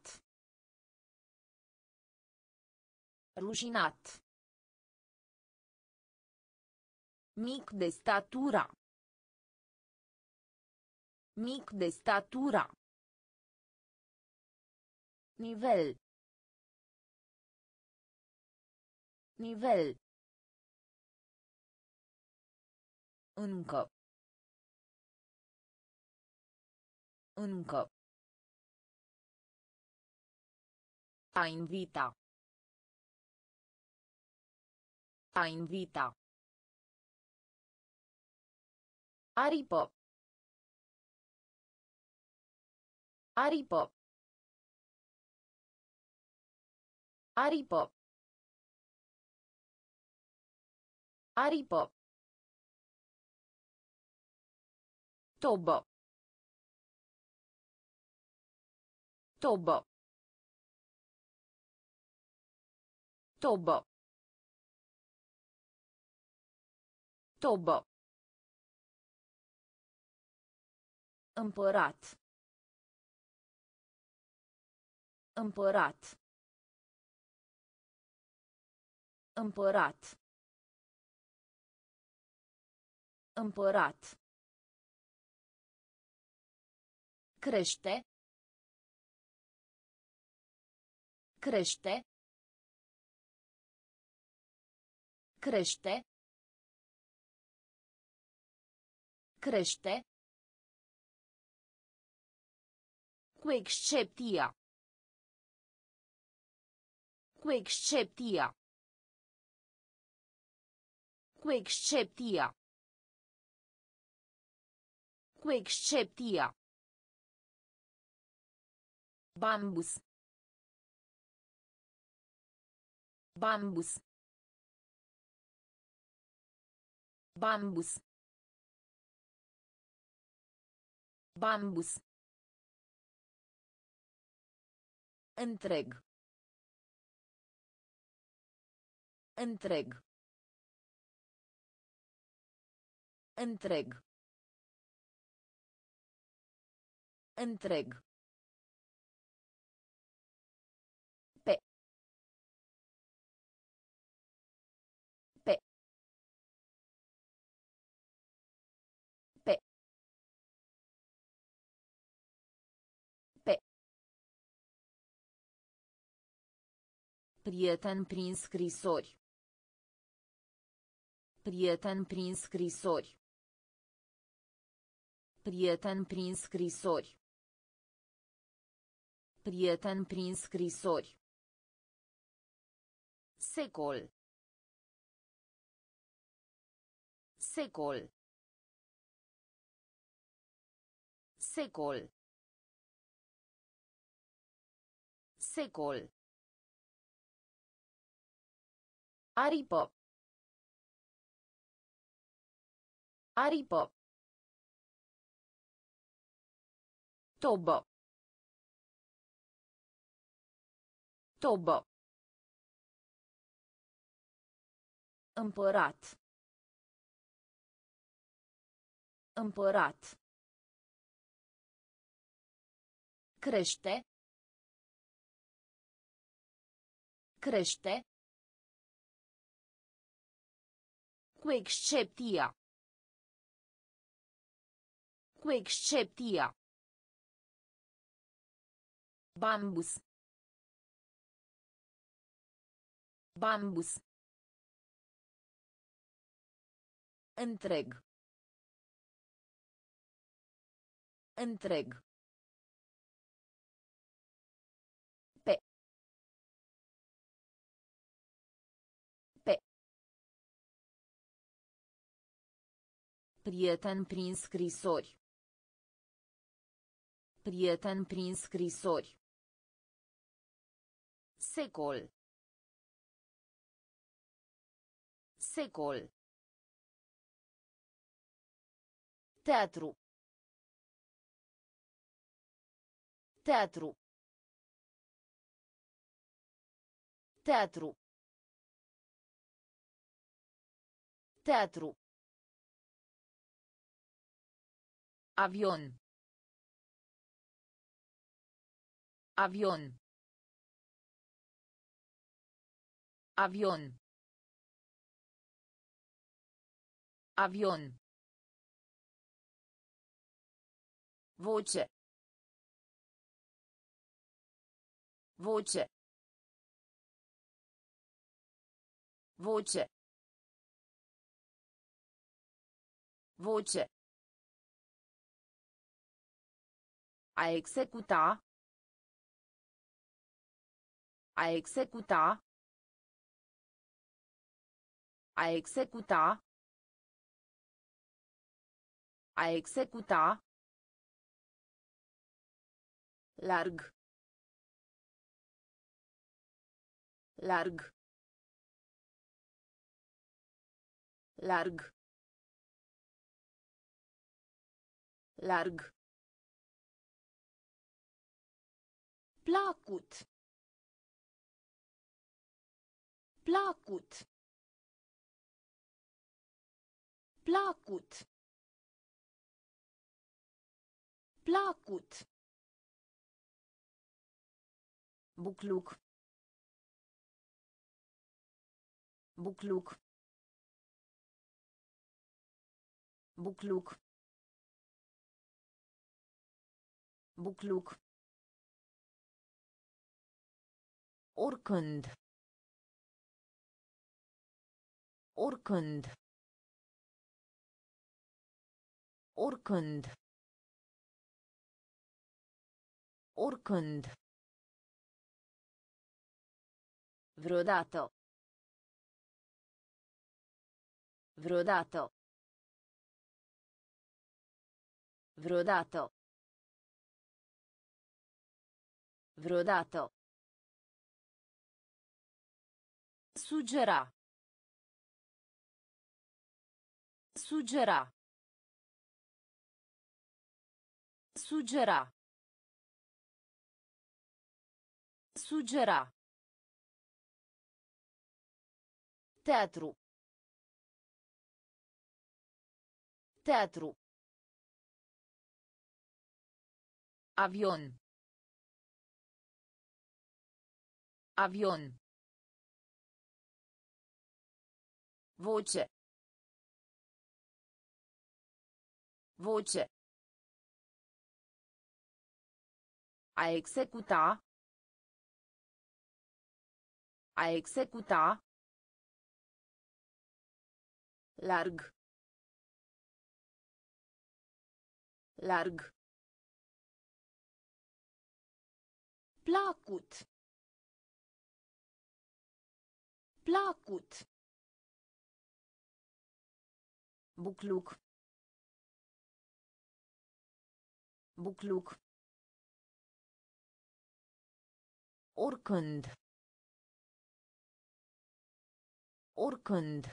Rușinat. Mic de statura. Mic de statura. Nivel. Nivel. Încă. Încă. A invita. A invita. Aripă. Aripă. Aripă. Aripă. Tobă. Tobă. Tobă. Tobă. Împărat. Împărat. Împărat. Împărat. Crește. Crește. Crește. Crește. Cu excepția. Cu excepția. Cu excepția. Cu excepția. Bambus. Bambus. Bambus. Bambus. Întreg. Întreg. Întreg. Întreg. Pe. Pe. Pe. Pe. Prieten prin scrisori. Prieten prin scrisori. Prieten prin scrisori. Prieten prin scrisori. Secol. Secol. Secol. Secol. Aripă. Aripă. Tobă. Tobă. Împărat. Împărat. Crește. Crește. Cu excepția. Cu excepția. Bambus. Bambus. Întreg. Întreg. Pe. Pe. Prieten prin scrisori. Prieten prin scrisori. Secol. Secol. Teatru. Teatru. Teatru. Teatru. Avion. Avion. Avion. Avion. Voce. Voce. Voce. Voce. A executa. A executa. A executa. A executa. Larg. Larg. Larg. Larg. Placut. Placut. Placut. Placut. Bucluc. Bucluc. Bucluc. Bucluc. Oricând. Oricând. Oricând. Oricând. Vreodată. Vreodată. Vreodată. Vreodată. Sugera. Sugera. Sugera. Sugera. Teatru. Teatru. Avion. Avion. Voce. Voce. A executa. A executa. Larg. Larg. Placut. Placut. Bucluc. Bucluc. Oricând. Oricând.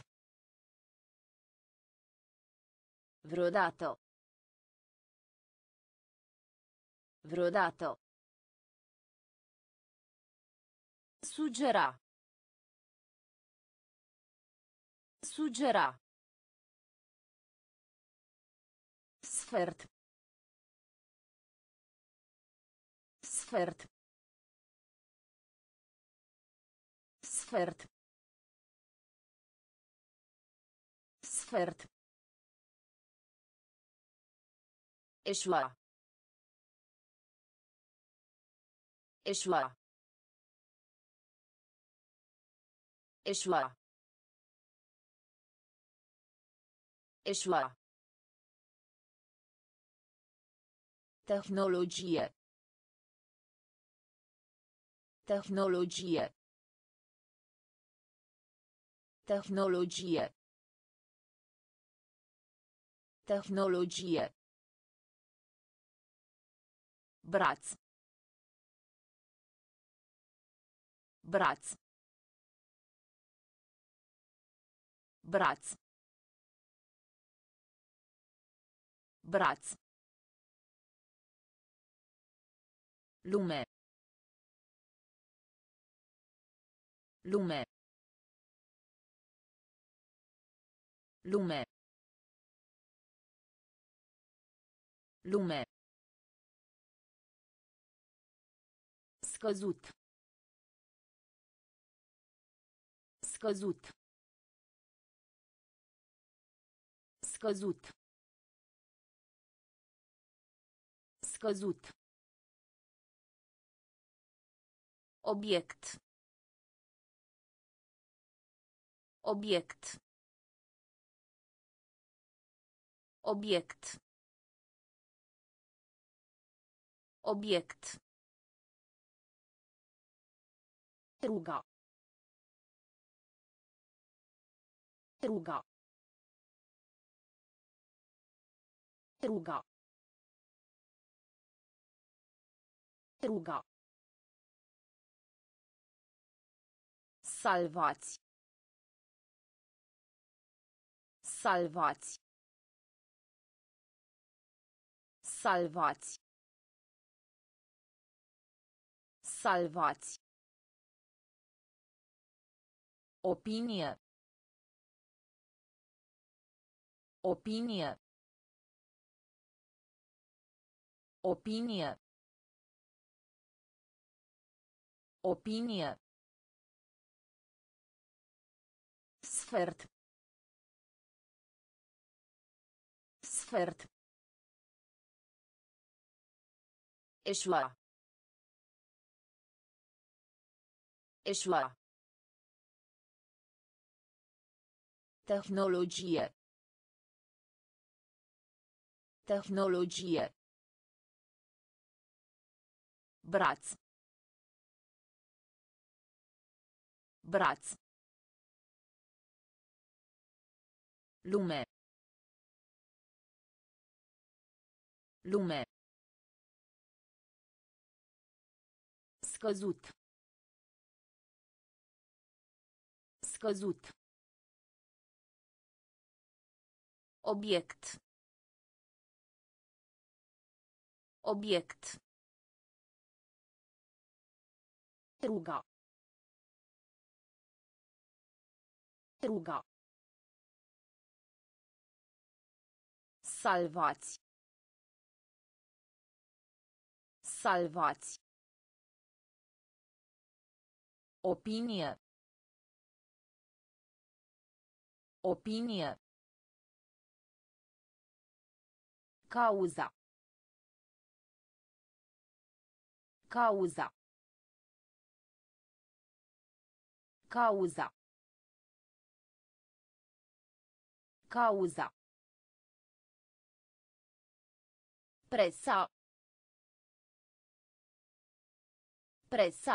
Vreodată. Vreodată. Sugera. Sugera. Sfert. Sfert. Sfert. Sfert. Eșua. Eșua. Eșua. Eșua. Tehnologie. Tehnologie. Tehnologie. Tehnologie. Braț. Braț. Braț. Braț. Lume. Lume. Lume. Lume. Scăzut. Scăzut. Scăzut. Scăzut. Obiect. Obiect. Obiect. Obiect. Ruga. Ruga. Ruga. Ruga. Salvați. Salvați. Salvați. Salvați. Opinie. Opinie. Opinie. Opinie. Sfert. Sfert. Eșua. Eșua. Tehnologie. Tehnologie. Braț. Braț. Lume. Lume. Scăzut. Scăzut. Obiect. Obiect. Ruga. Ruga. Salvați. Salvați. Opinie. Opinie. Cauza. Cauza. Cauza. Cauza. Presa. Presa.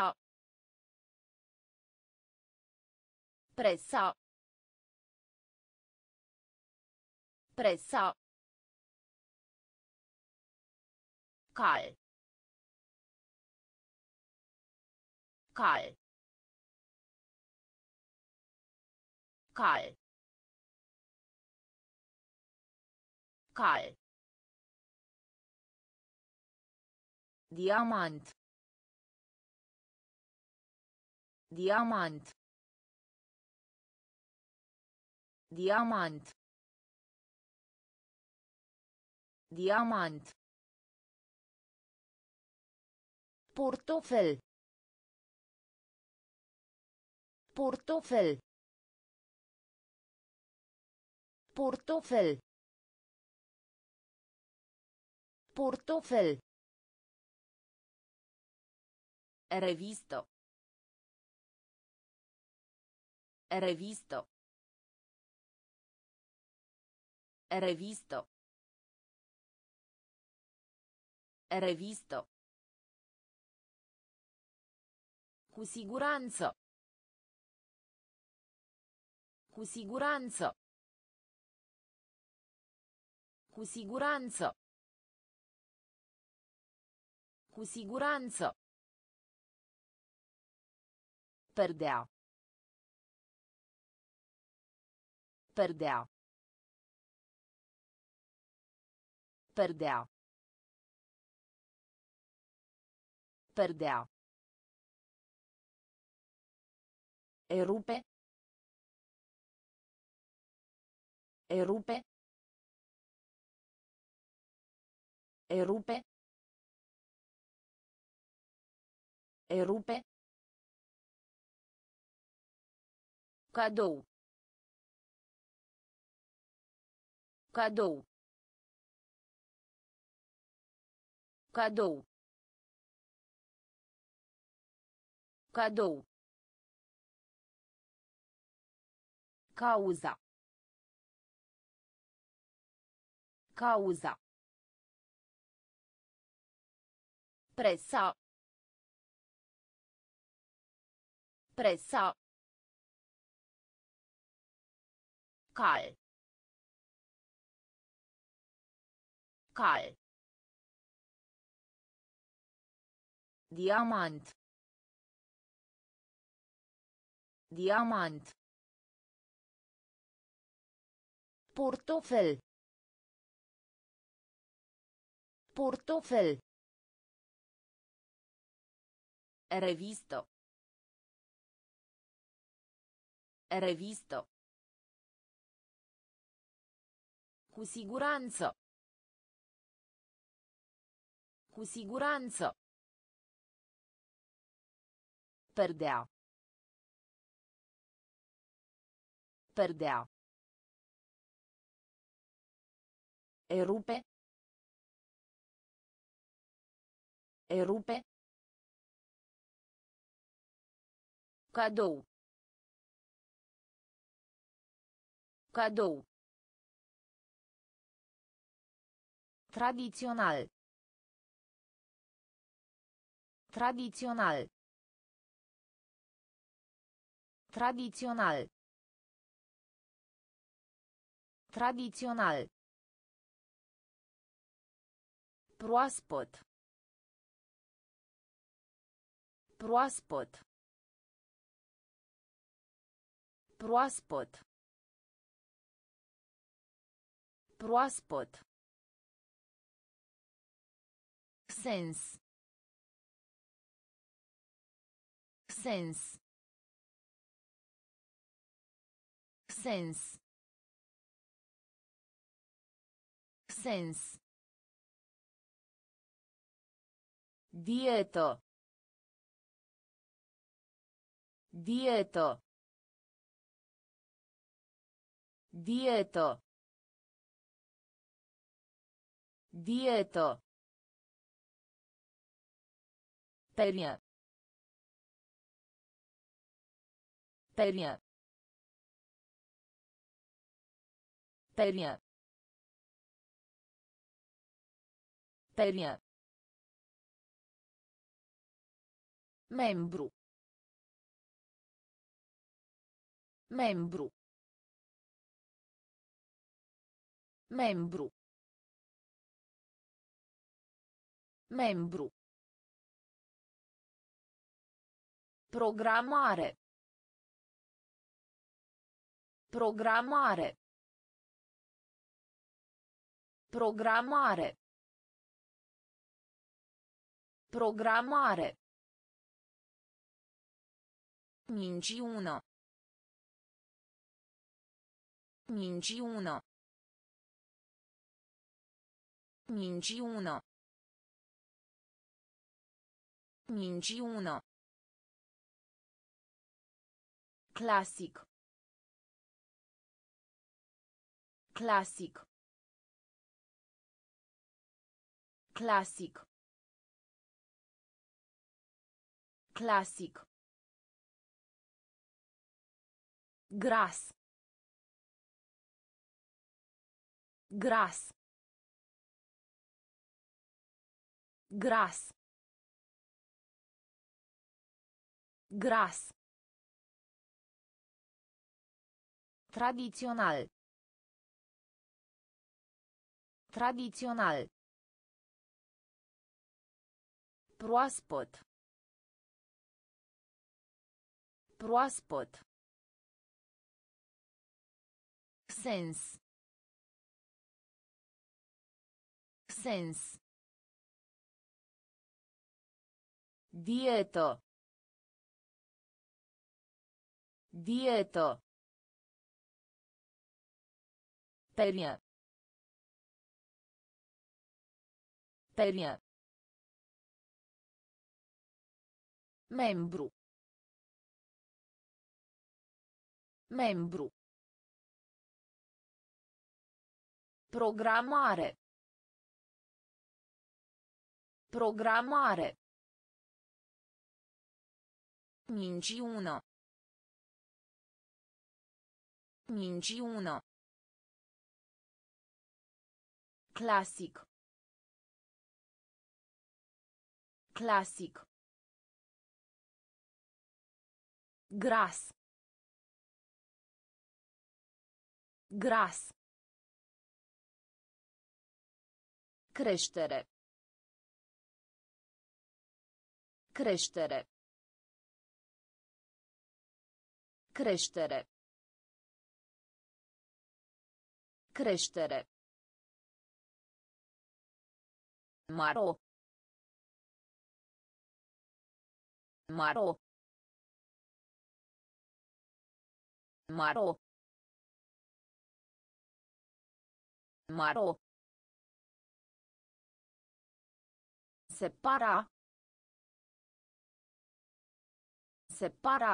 Presa. Presa. Cal. Cal. Cal. Cal. Diamant. Diamant. Diamant. Diamant. Portofel. Portofel. Portofel. Portofel. Revisto. Revisto. Revisto. Revisto. Cu siguranță. Cu siguranță. Cu siguranță. Cu siguranță. Perdea. Perdea. Perdea. Perdea. Erupe. Erupe. Erupe. Erupe. Cadou. Cadou. Cadou. Cadou. Cauza. Cauza. Presa. Presa. Cal. Cal. Diamant. Diamant. Portofel. Portofel. Revisto. Revisto. Cu siguranță. Cu siguranță. Perdea. Perdea. Erupe. Erupe. Cadou. Cadou. Tradițional. Tradițional. Tradițional. Tradițional. Proaspăt. Proaspăt. Proaspăt. Proaspăt. Sens. Sens. Sens. Sens. Dietă. Dietă. Dietă. Dietă. Perie. Perie. Perie. Perie. Membru. Membru. Membru. Membru. Programare. Programare. Programare. Programare. Minciună. Minciună. Minciună. Minciună. Clasic. Clasic. Clasic. Clasic. Gras. Gras. Gras. Gras. Tradițional. Tradițional. Proaspăt. Proaspăt. Sens. Sens. Dietă. Dietă. Perie. Perie. Membru. Membru. Programare. Programare. Minciună. Minciună. Clasic. Clasic. Gras. Gras. Creștere. Creștere. Creștere. Creștere. Maro. Maro. Maro. Maro. Separa. Separa.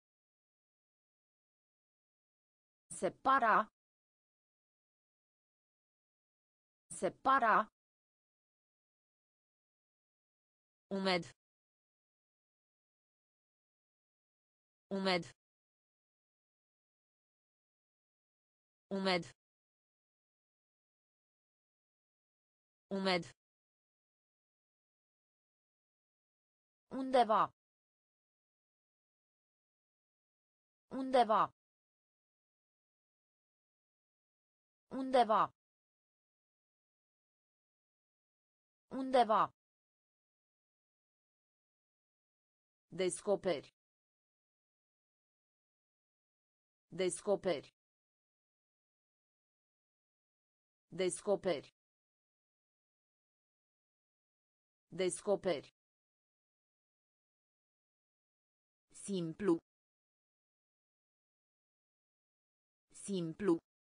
Separa. Separa. Umed. Umed. Umed. Umed. Undeva. Undeva. Undeva. Undeva. Descoperi. Descoperi. Descoperi. Descoperi. Simplu. Simplu.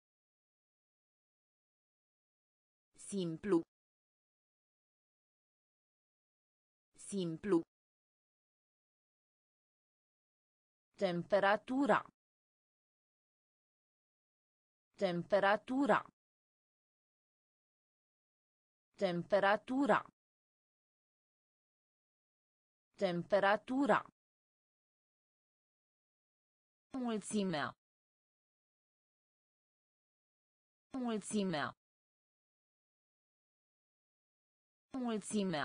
Simplu. Simplu. Temperatura. Temperatura. Temperatura. Temperatura. Mulțimea. Mulțimea. Mulțimea.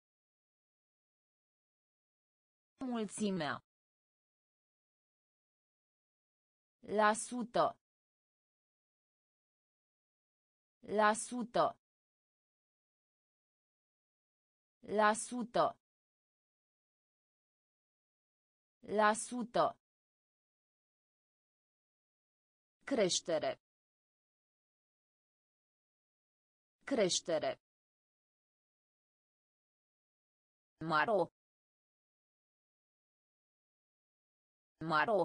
Mulțimea. La sută. La sută. La sută. La sută. Creștere. Creștere. Maro. Maro.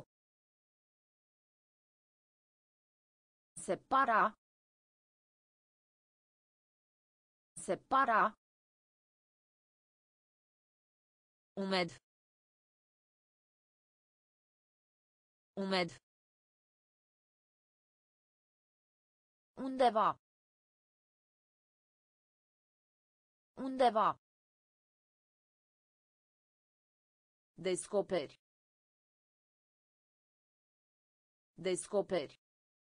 Separa. Separa. Umed. Umed. Undeva. Undeva. Descoperi. Descoperi.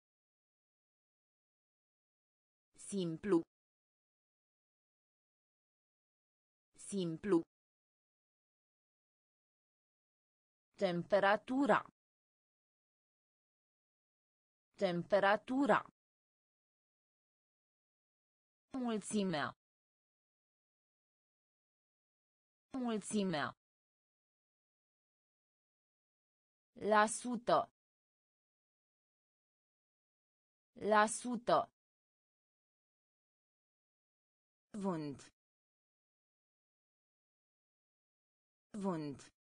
Simplu. Simplu. Temperatura. Temperatura. Mulțimea. Mulțimea. La sută. La sută. Vânt. Vânt.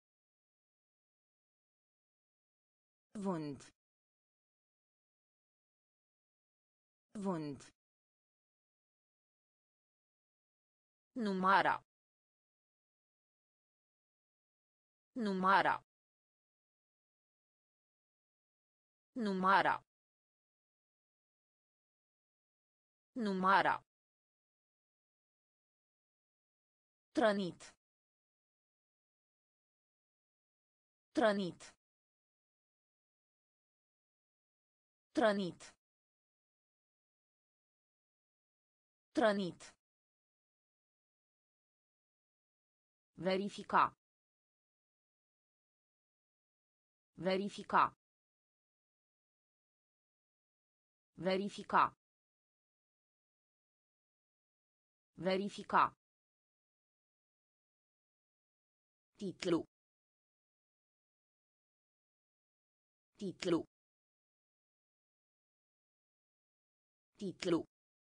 Vânt. Vânt. Numara. Numara. Numara. Numara. Trănit. Trănit. Trănit. Trănit. Verifica. Verifica. Verifica. Verifica. Titlu. Titlu. Titlu.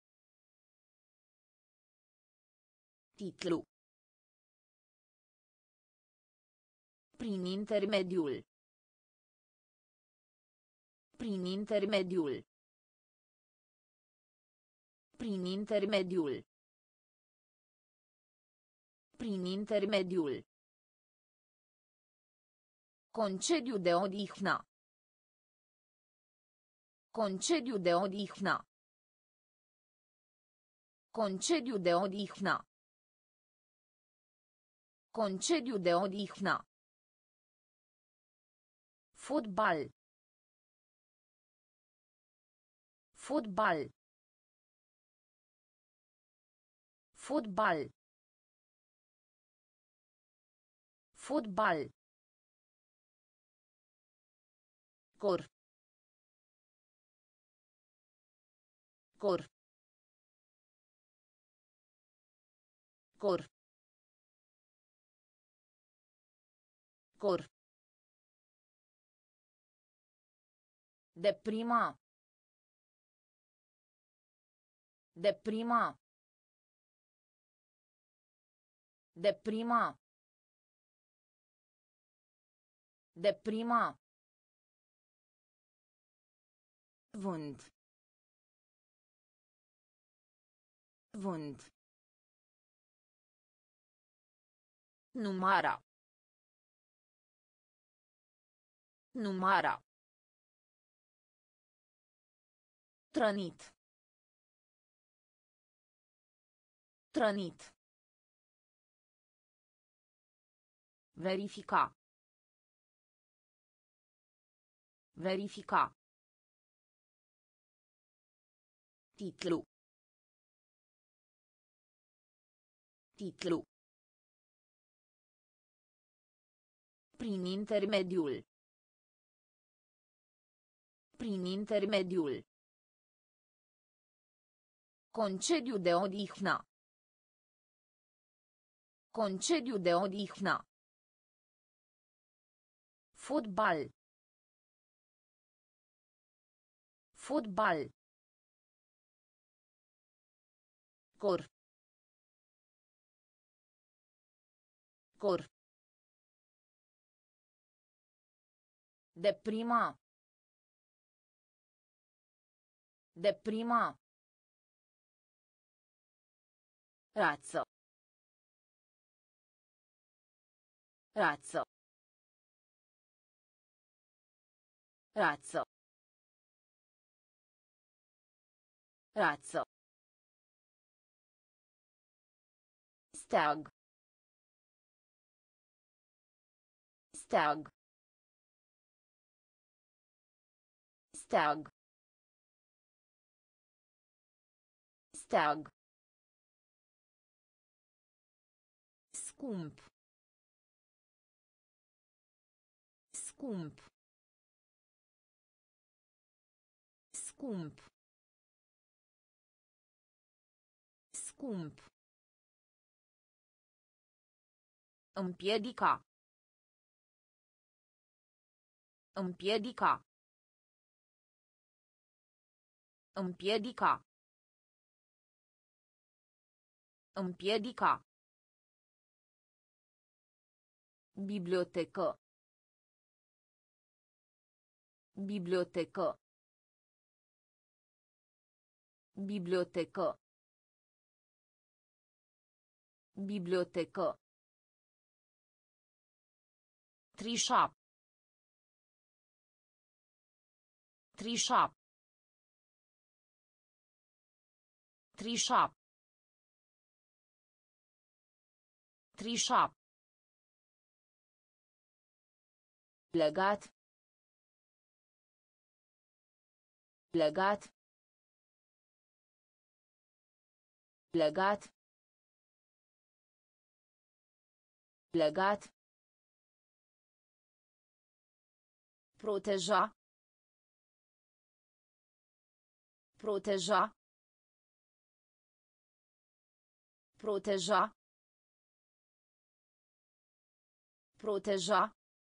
Titlu. Prin intermediul. Prin intermediul. Prin intermediul. Prin intermediul. Concediu de odihnă. Concediu de odihnă. Concediu de odihnă. Concediu de odihnă. Fotbal. Fotbal. Fotbal. Fotbal. Cor. Cor. Cor. Cor. Deprima. Deprima. Deprima. Deprima. Vânt. Vânt. Numara. Numara. Trănit. Trănit. Verifica. Verifica. Titlu. Titlu. Prin intermediul. Prin intermediul. Concediu de odihnă. Concediu de odihnă. Fotbal. Fotbal. Cor. Cor. Deprima. Deprima. Razzo. Razzo. Razzo. Razzo. Steag. Steag. Steag. Steag. Scump. Scump. Scump. Scump. Împiedica. Împiedica. Împiedica. Împiedica. Bibliotecă. Bibliotecă. Bibliotecă. Bibliotecă. Trișa. Trișa. Trișa. Trișa. Legat. Legat. Legat. Legat. Proteja. Proteja. Proteja. Proteja.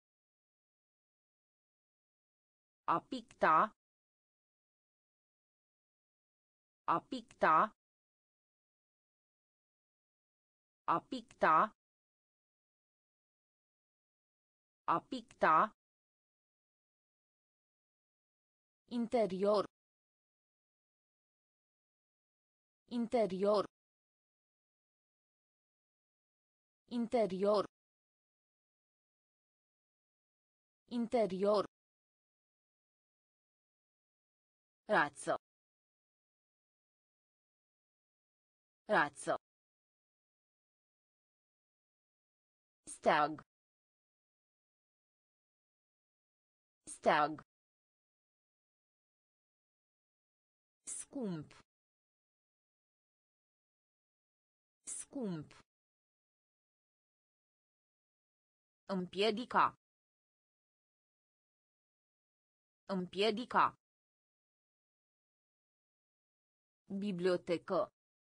A picta. A picta. A picta. A picta. Interior. Interior. Interior. Interior. Razzo. Razzo. Stag. Stag. Scump. Scump. Împiedica. Împiedica. Bibliotecă.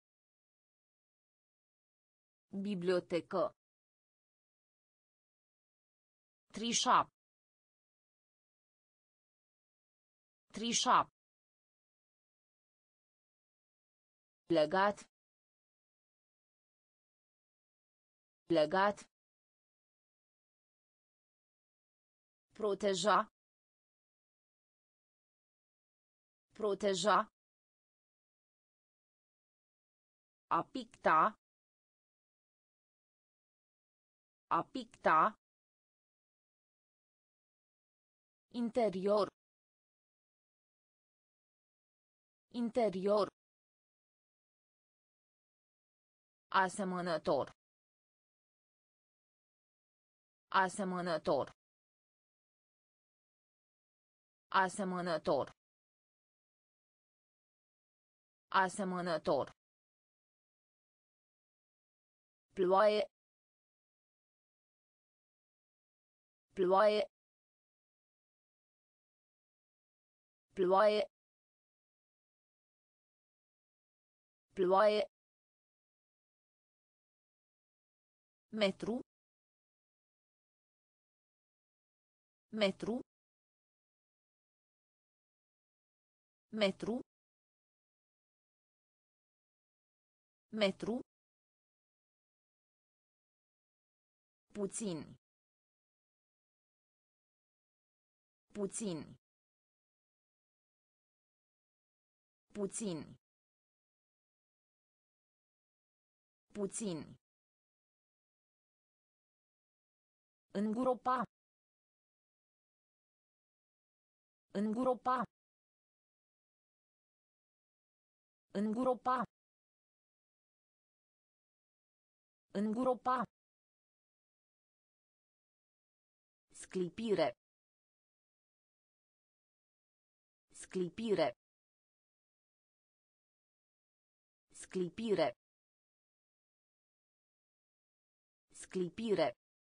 Bibliotecă. Trișa. Trișa. Legat. Legat. Proteja. Proteja. A picta. A picta. Interior. Interior. Asemănător. Asemănător. Asemănător. Asemănător. Ploaie. Ploaie. Ploaie. Ploaie. Metru. Metru. Metru. Metru. Puțin. Puțin. Puțin. Puțin. Îngropa. Îngropa. Îngropa. Îngropa. Sclipire. Sclipire. Sclipire. Sclipire.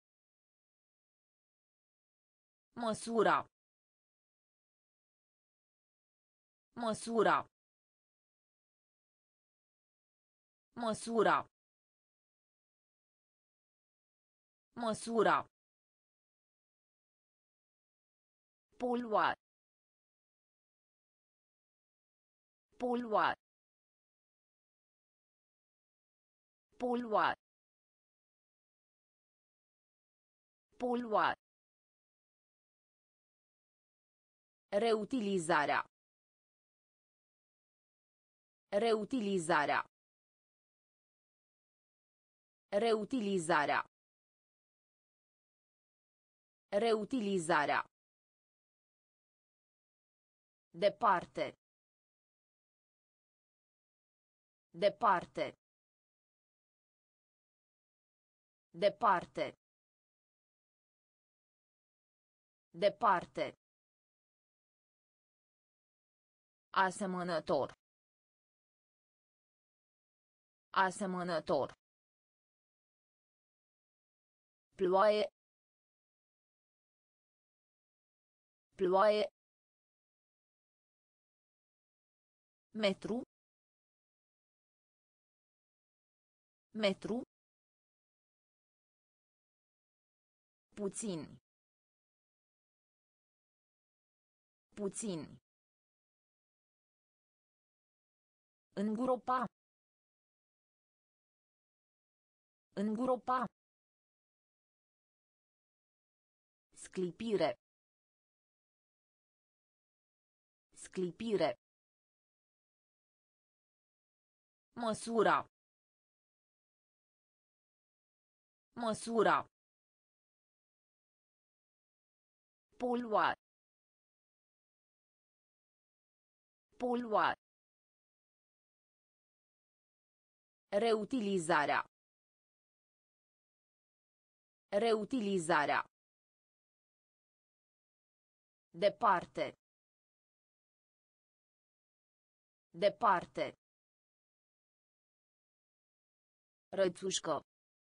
Măsura. Măsura. Măsura. Măsura. Polua. Polua. Polua. Polua. Reutilizarea. Reutilizarea. Reutilizarea. Reutilizarea. Departe. Departe. Departe. Departe. Asemănător. Asemănător. Ploaie. Ploaie. Metru. Metru. Puțini. Puțini. Îngropa. Îngropa. Sclipire. Sclipire. Măsura. Măsura. Polua. Polua. Reutilizarea. Reutilizarea. Departe. Departe. Rățușcă.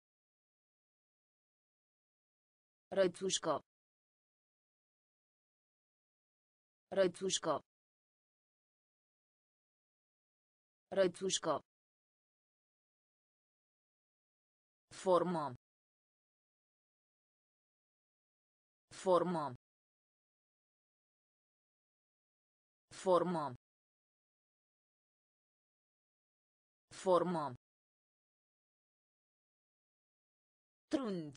Rățușcă. Rățușcă. Rățușcă. Formă. Formă. Formă. Formă. Trund.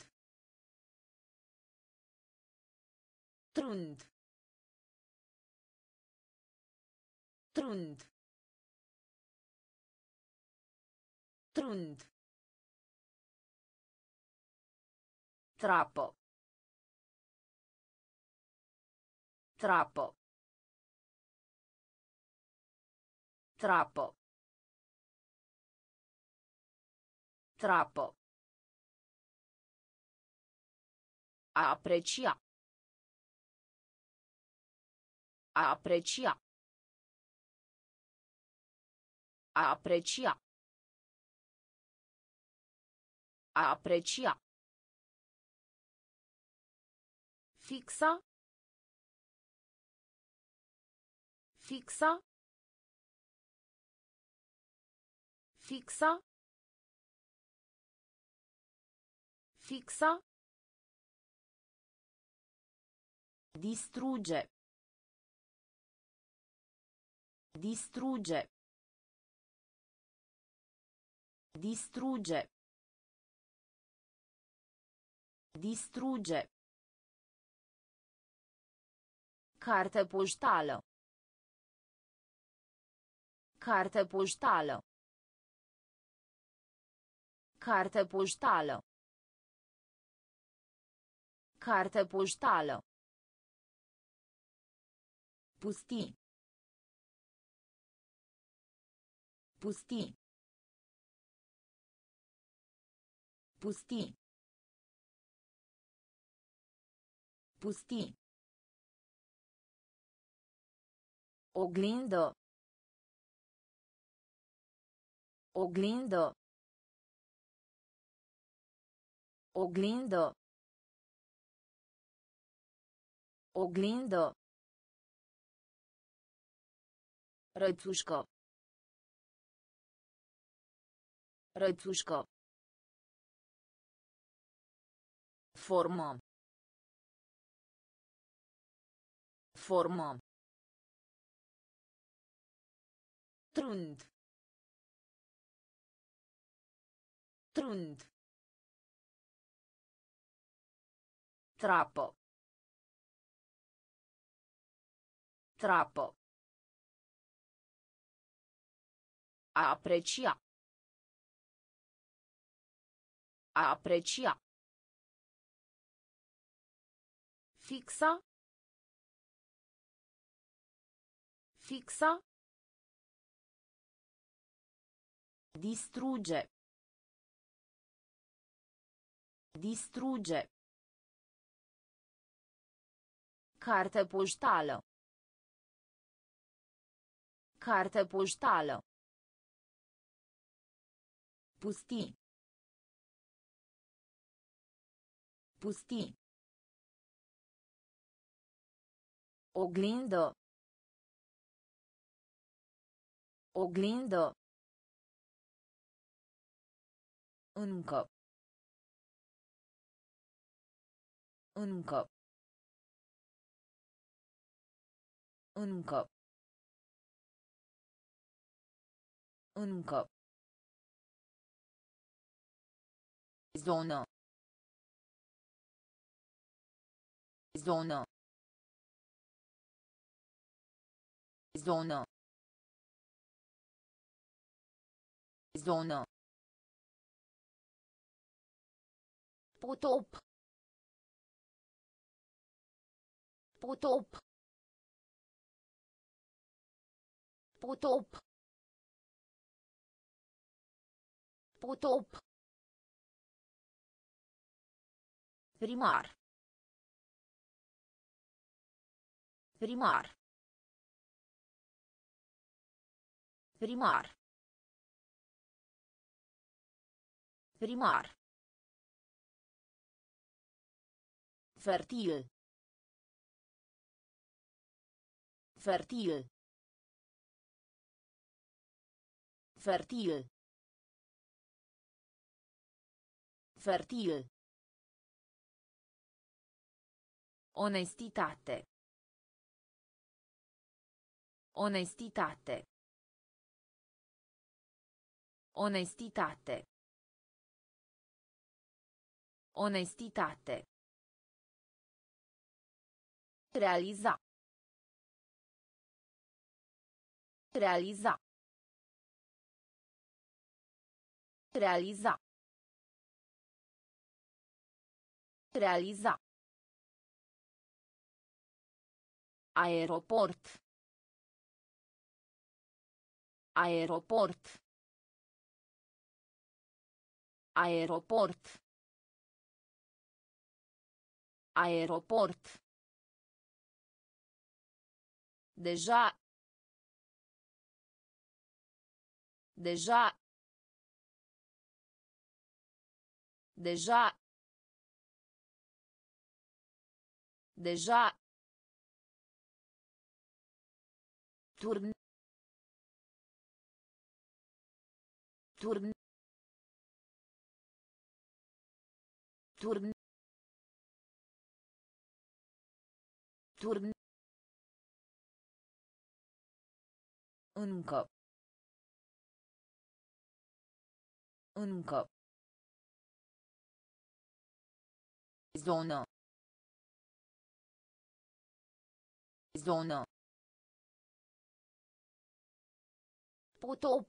Trund. Trund. Trund. Trapă. Trapă. Trapă. Trapă. A aprecia. A aprecia. A aprecia. A aprecia. Fixa. Fixa. Fixa. Fixa. Distrugge. Distrugge. Distrugge. Distrugge. Carte poștală. Carte poștală. Carte poștală. Carte poștală. Pustii. Pustii. Pustii. Pustii. Oglindă. Oglindă. Oglindă. Oglindă. Rățușcă. Rățușcă. Formă. Formă. Trund. Trund. Trapă. Trapă. A aprecia. A aprecia. Fixa. Fixa. Distrugge. Distrugge. Carte poștală. Carte poștală. Pustii. Pustii. Oglindă. Oglindă. Încă. Încă. Încă. Încă. Zonă. Zonă. Zonă. Zonă. Potop. Potop. Potop. Potop. Primar. Primar. Primar. Primar. Fertil. Fertil. Fertil. Fertil. Onestitate. Onestitate. Onestitate. Onestitate. Realiza. Realiza. Realiza. Realiza. Aeroport. Aeroport. Aeroport. Aeroport. Deja. Deja. Deja. Deja. Turn. Turn. Turn. Turn. Încă. Încă. Zonă. Zonă. Potop.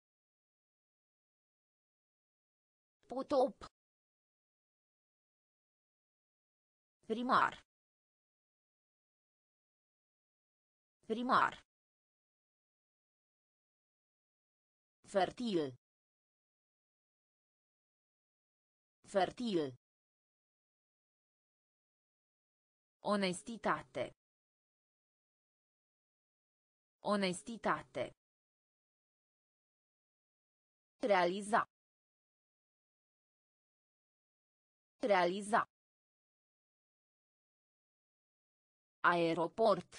Potop. Primar. Primar. Fertil. Fertil. Onestitate. Onestitate. Realiza. Realiza. Aeroport.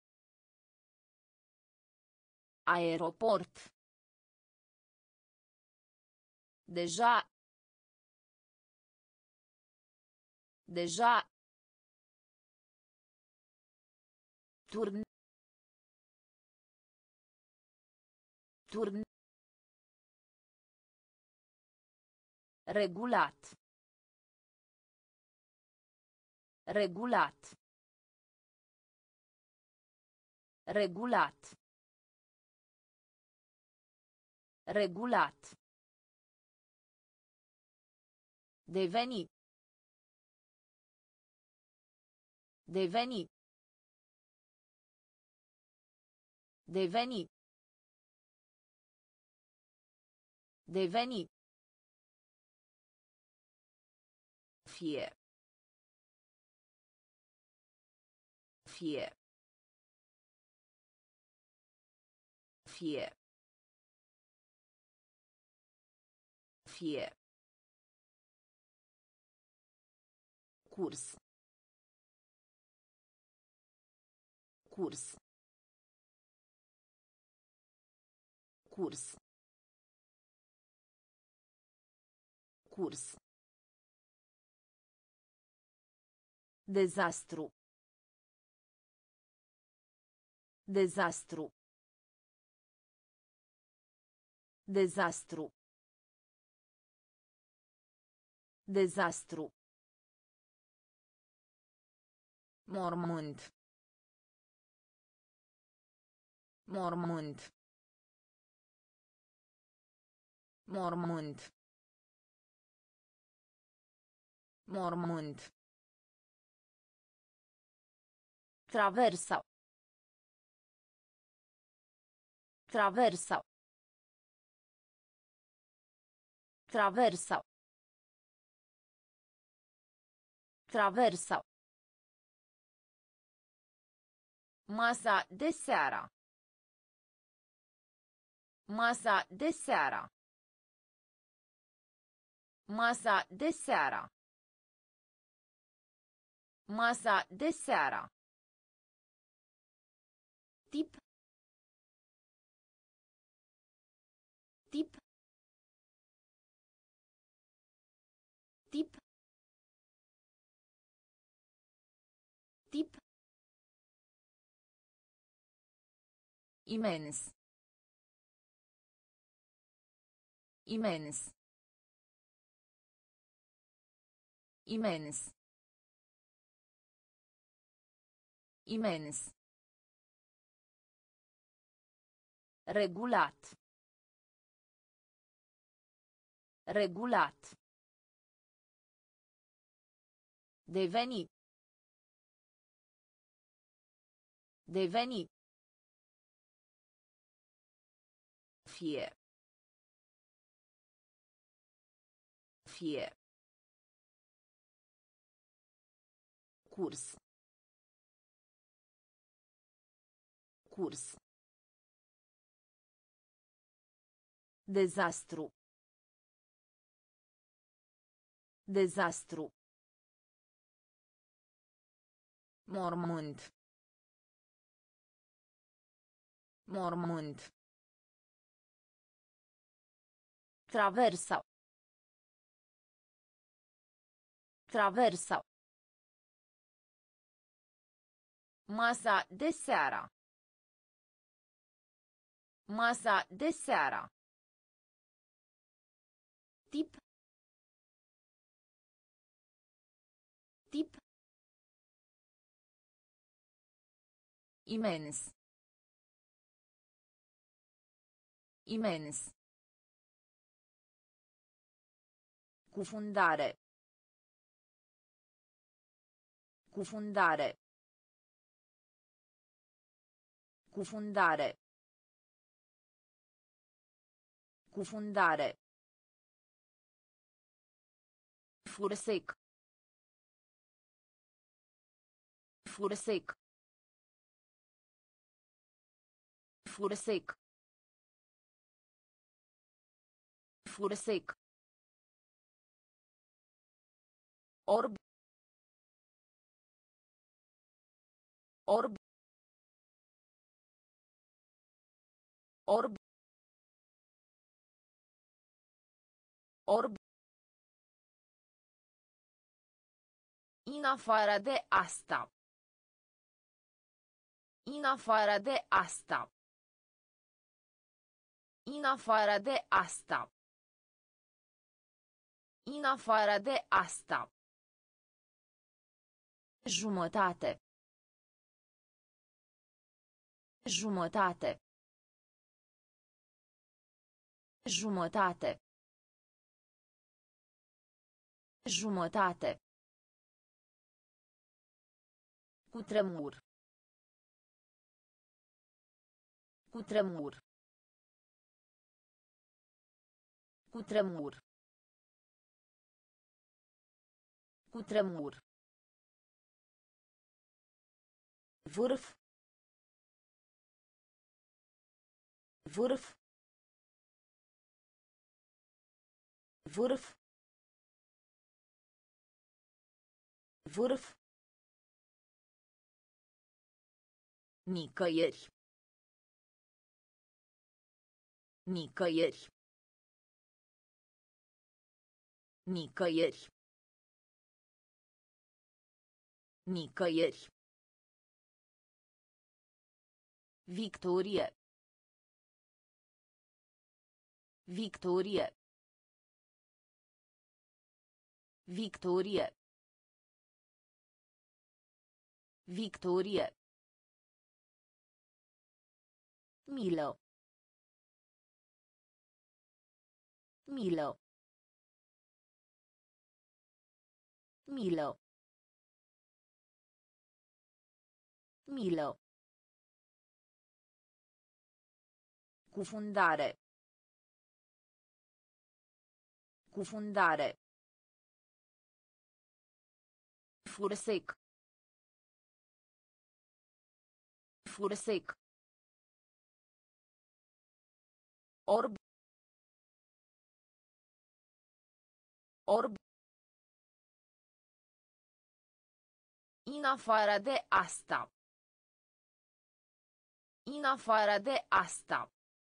Aeroport. Deja. Deja. Turn. Turn. Regulat. Regulat. Regulat. Regulat. Deveni. Deveni. Deveni. Deveni. Fie. Fie. Fie. Fie. Curs. Curs. Curs. Curs. Dezastru. Dezastru. Dezastru. Dezastru. Mormânt. Mormânt. Mormânt. Mormânt. Traversa. Traversa. Traversa. Traversa. Masa de seara. Masa de seara. Masa de seara. Masa de seara. Tip. Tip. Tip. Tip. Imens. Imens. Imens. Imens. Regulat. Regulat. Deveni. Deveni. Fie. Fie. Curs. Curs. Dezastru. Dezastru. Mormânt. Mormânt. Traversa. Traversa. Masa de seara. Masa de seara. Tip. Tip. Imens. Imens. Cufundare. Cufundare. Cufundare. Cufundare. Fursec. Fursec. Fursec. Fursec. Orb. Orb. Orb. Orb. În afară de asta. În afară de asta. În afară de asta. În afară de asta. Jumătate. Jumătate. Jumătate. Jumătate. Cutremur. Cutremur. Cutremur. Cutremur. Vârf. Vârf. Vârf. Vârf. Nicăieri. Nicăieri. Nicăieri. Nicăieri. Victorie. Victorie. Victorie. Victorie. Milă. Milă. Milă. Milă. Cufundare. Cufundare. Fursec. Fursec. Orb. Orb. În afară de asta. În afară de asta.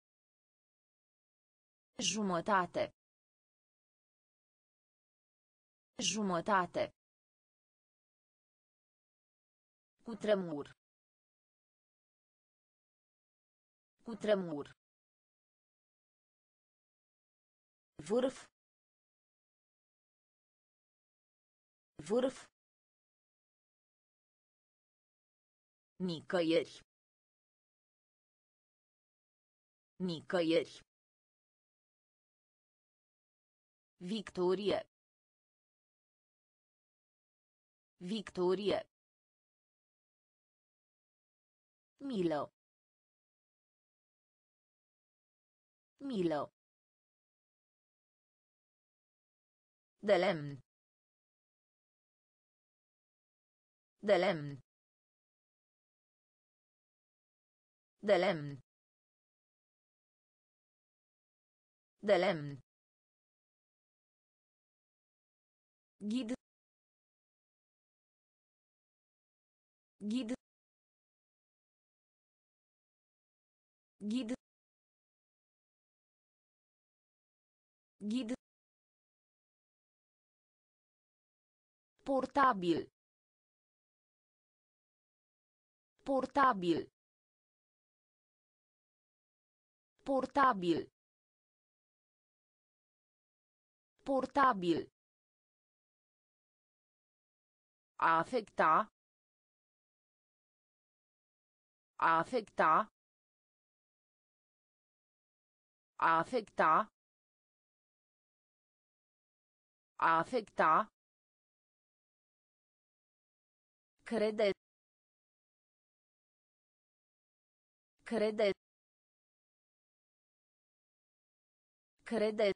Jumătate. Jumătate. Cutremur. Cutremur. Vârf. Vârf. Nicăieri. Nicăieri. Victorie. Victorie. Milă. Milă. De lemn. De lemn. De lemn. De lemn. Ghid. Ghid. Ghid. Ghid. Portabil. Portabil. Portabil. Portabil. A afecta. A afecta. A afecta. A afecta. Crede. Crede. Crede.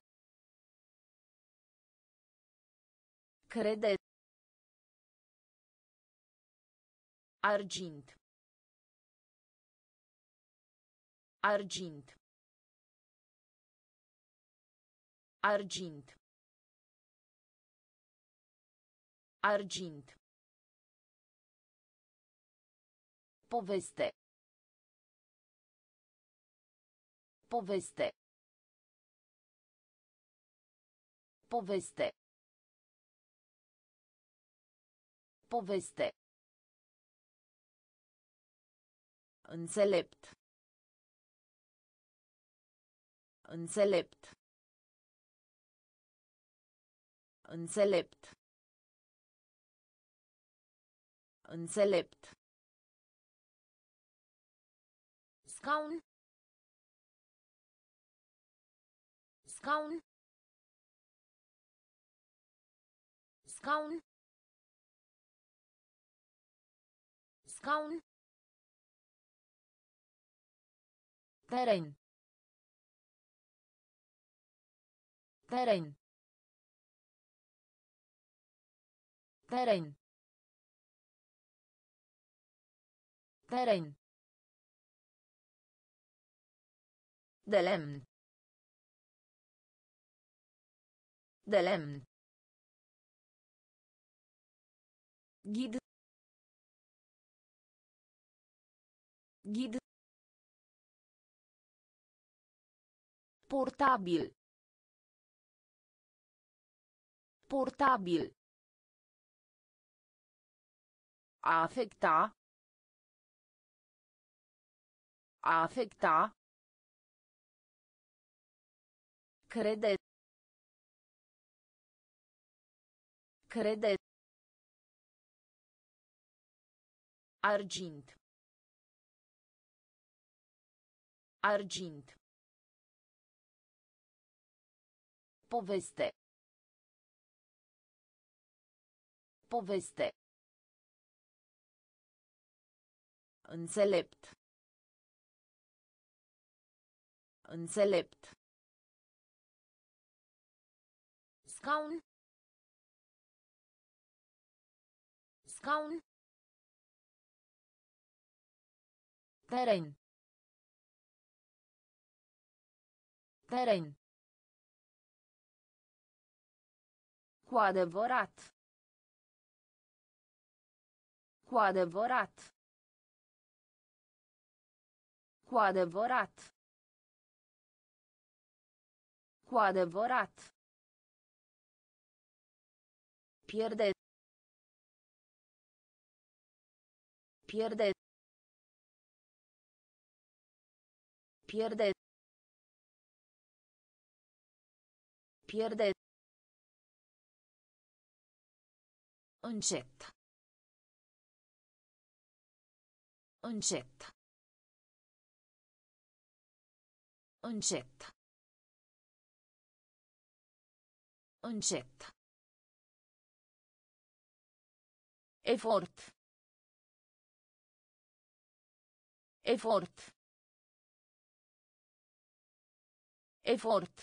Crede. Argint. Argint. Argint. Argint. Poveste. Poveste. Poveste. Poveste. Înțelept. Înțelept. Înțelept. Înțelept. Scaun. Scaun. Scaun. Scaun. Teren. Teren. Teren. Teren. De lemn. De lemn. Ghid. Ghid. Portabil. Portabil. A afecta. A afecta. Crede. Crede. Argint. Argint. Poveste. Poveste. Înțelept. Înțelept. Scaun. Scaun. Teren. Teren. Cu adevărat. Cu adevărat. Cu adevărat. Cu adevărat. Pierde. Pierde. Pierde. Pierde. Încet. Încet. Încet. Încet. Efort. Efort. Efort.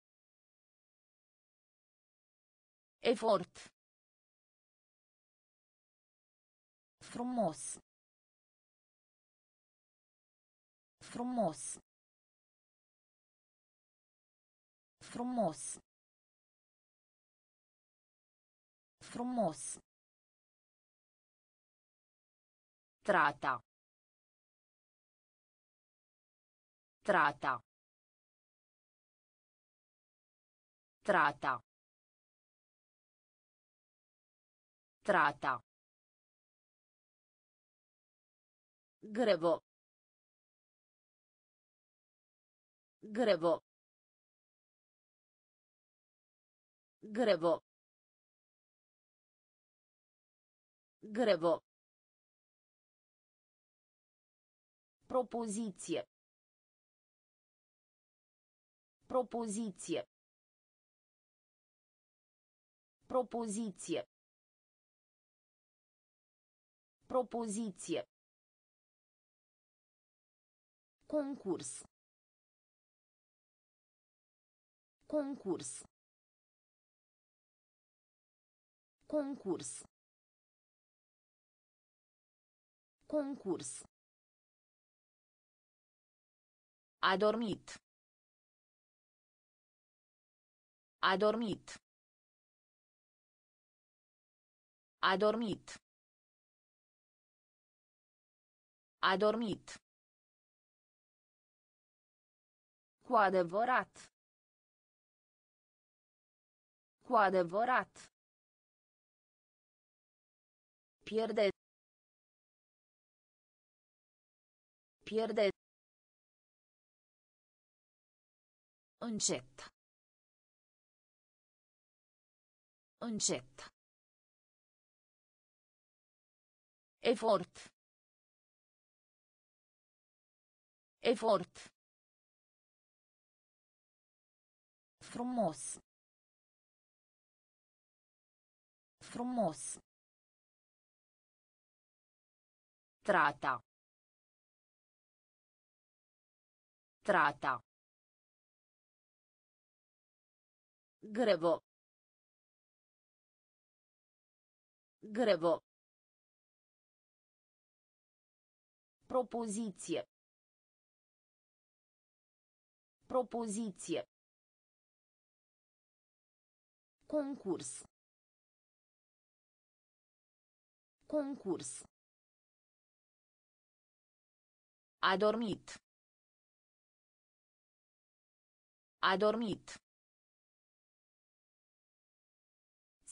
Efort. Frumos. Frumos. Frumos. Frumos. Trata. Trata. Trata. Trata. Grevo. Grevo. Grevo. Grevo. Propoziție. Propoziție. Propoziție. Propoziție. Concurs. Concurs. Concurs. Concurs. A dormit. A dormit. A dormit. A dormit. Cu adevărat. Cu adevărat. Pierde. Pierde. Încet. Încet. Efort. Efort. Frumos. Frumos. Trata. Trata. Grevo. Grevo. Propoziție. Propoziție. Concurs. Concurs. A dormit. A dormit.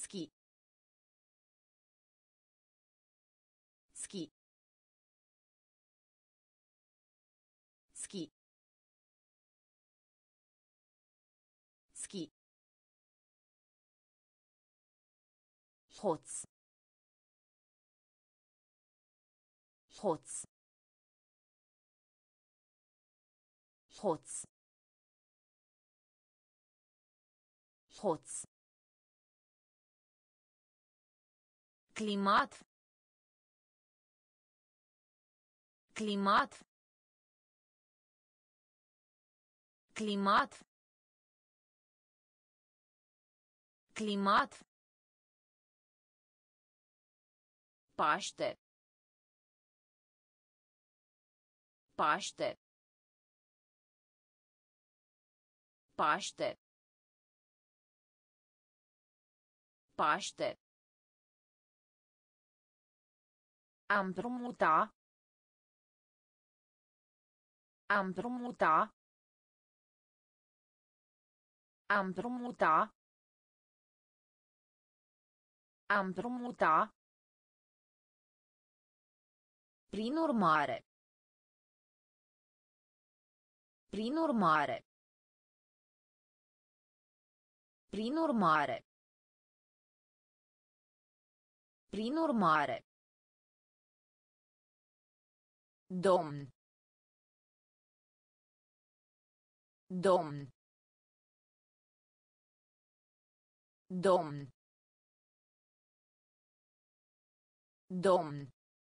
Hoț. Hoț. Hoț. Hoț. Climat. Climat. Climat. Climat. Paște. Paște. Paște. Paște. Am împrumuta. Am împrumuta. Am împrumuta. Am împrumuta. Prin urmare. Prin urmare. Prin urmare. Prin urmare. Domn. Domn. Domn. Domn.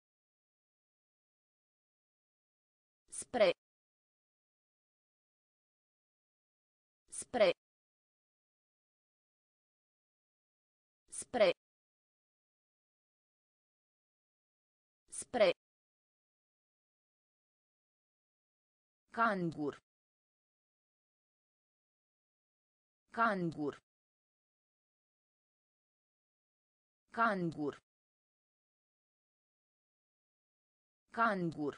Spre. Spre. Spre. Spre. Cangur. Cangur. Cangur. Cangur.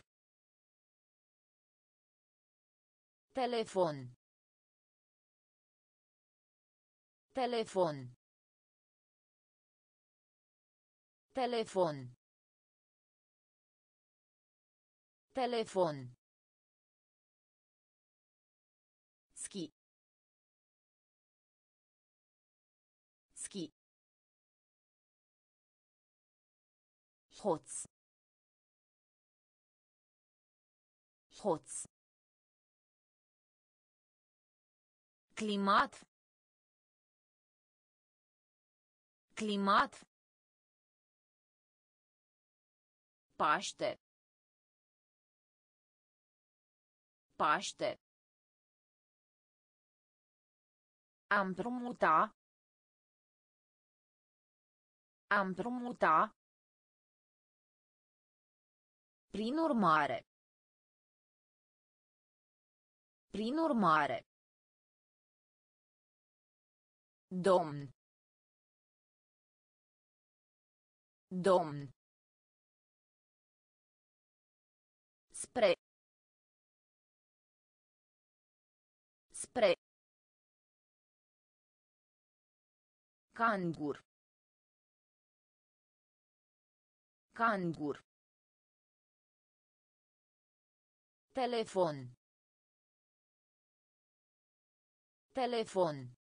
Telefon. Telefon. Telefon. Telefon. Ski. Ski. Hoț. Hoț. Climat. Climat. Paște. Paște. Am împrumuta. Am împrumuta. Prin urmare. Prin urmare. Domn. Domn. Spre. Spre. Cangur. Cangur. Telefon. Telefon.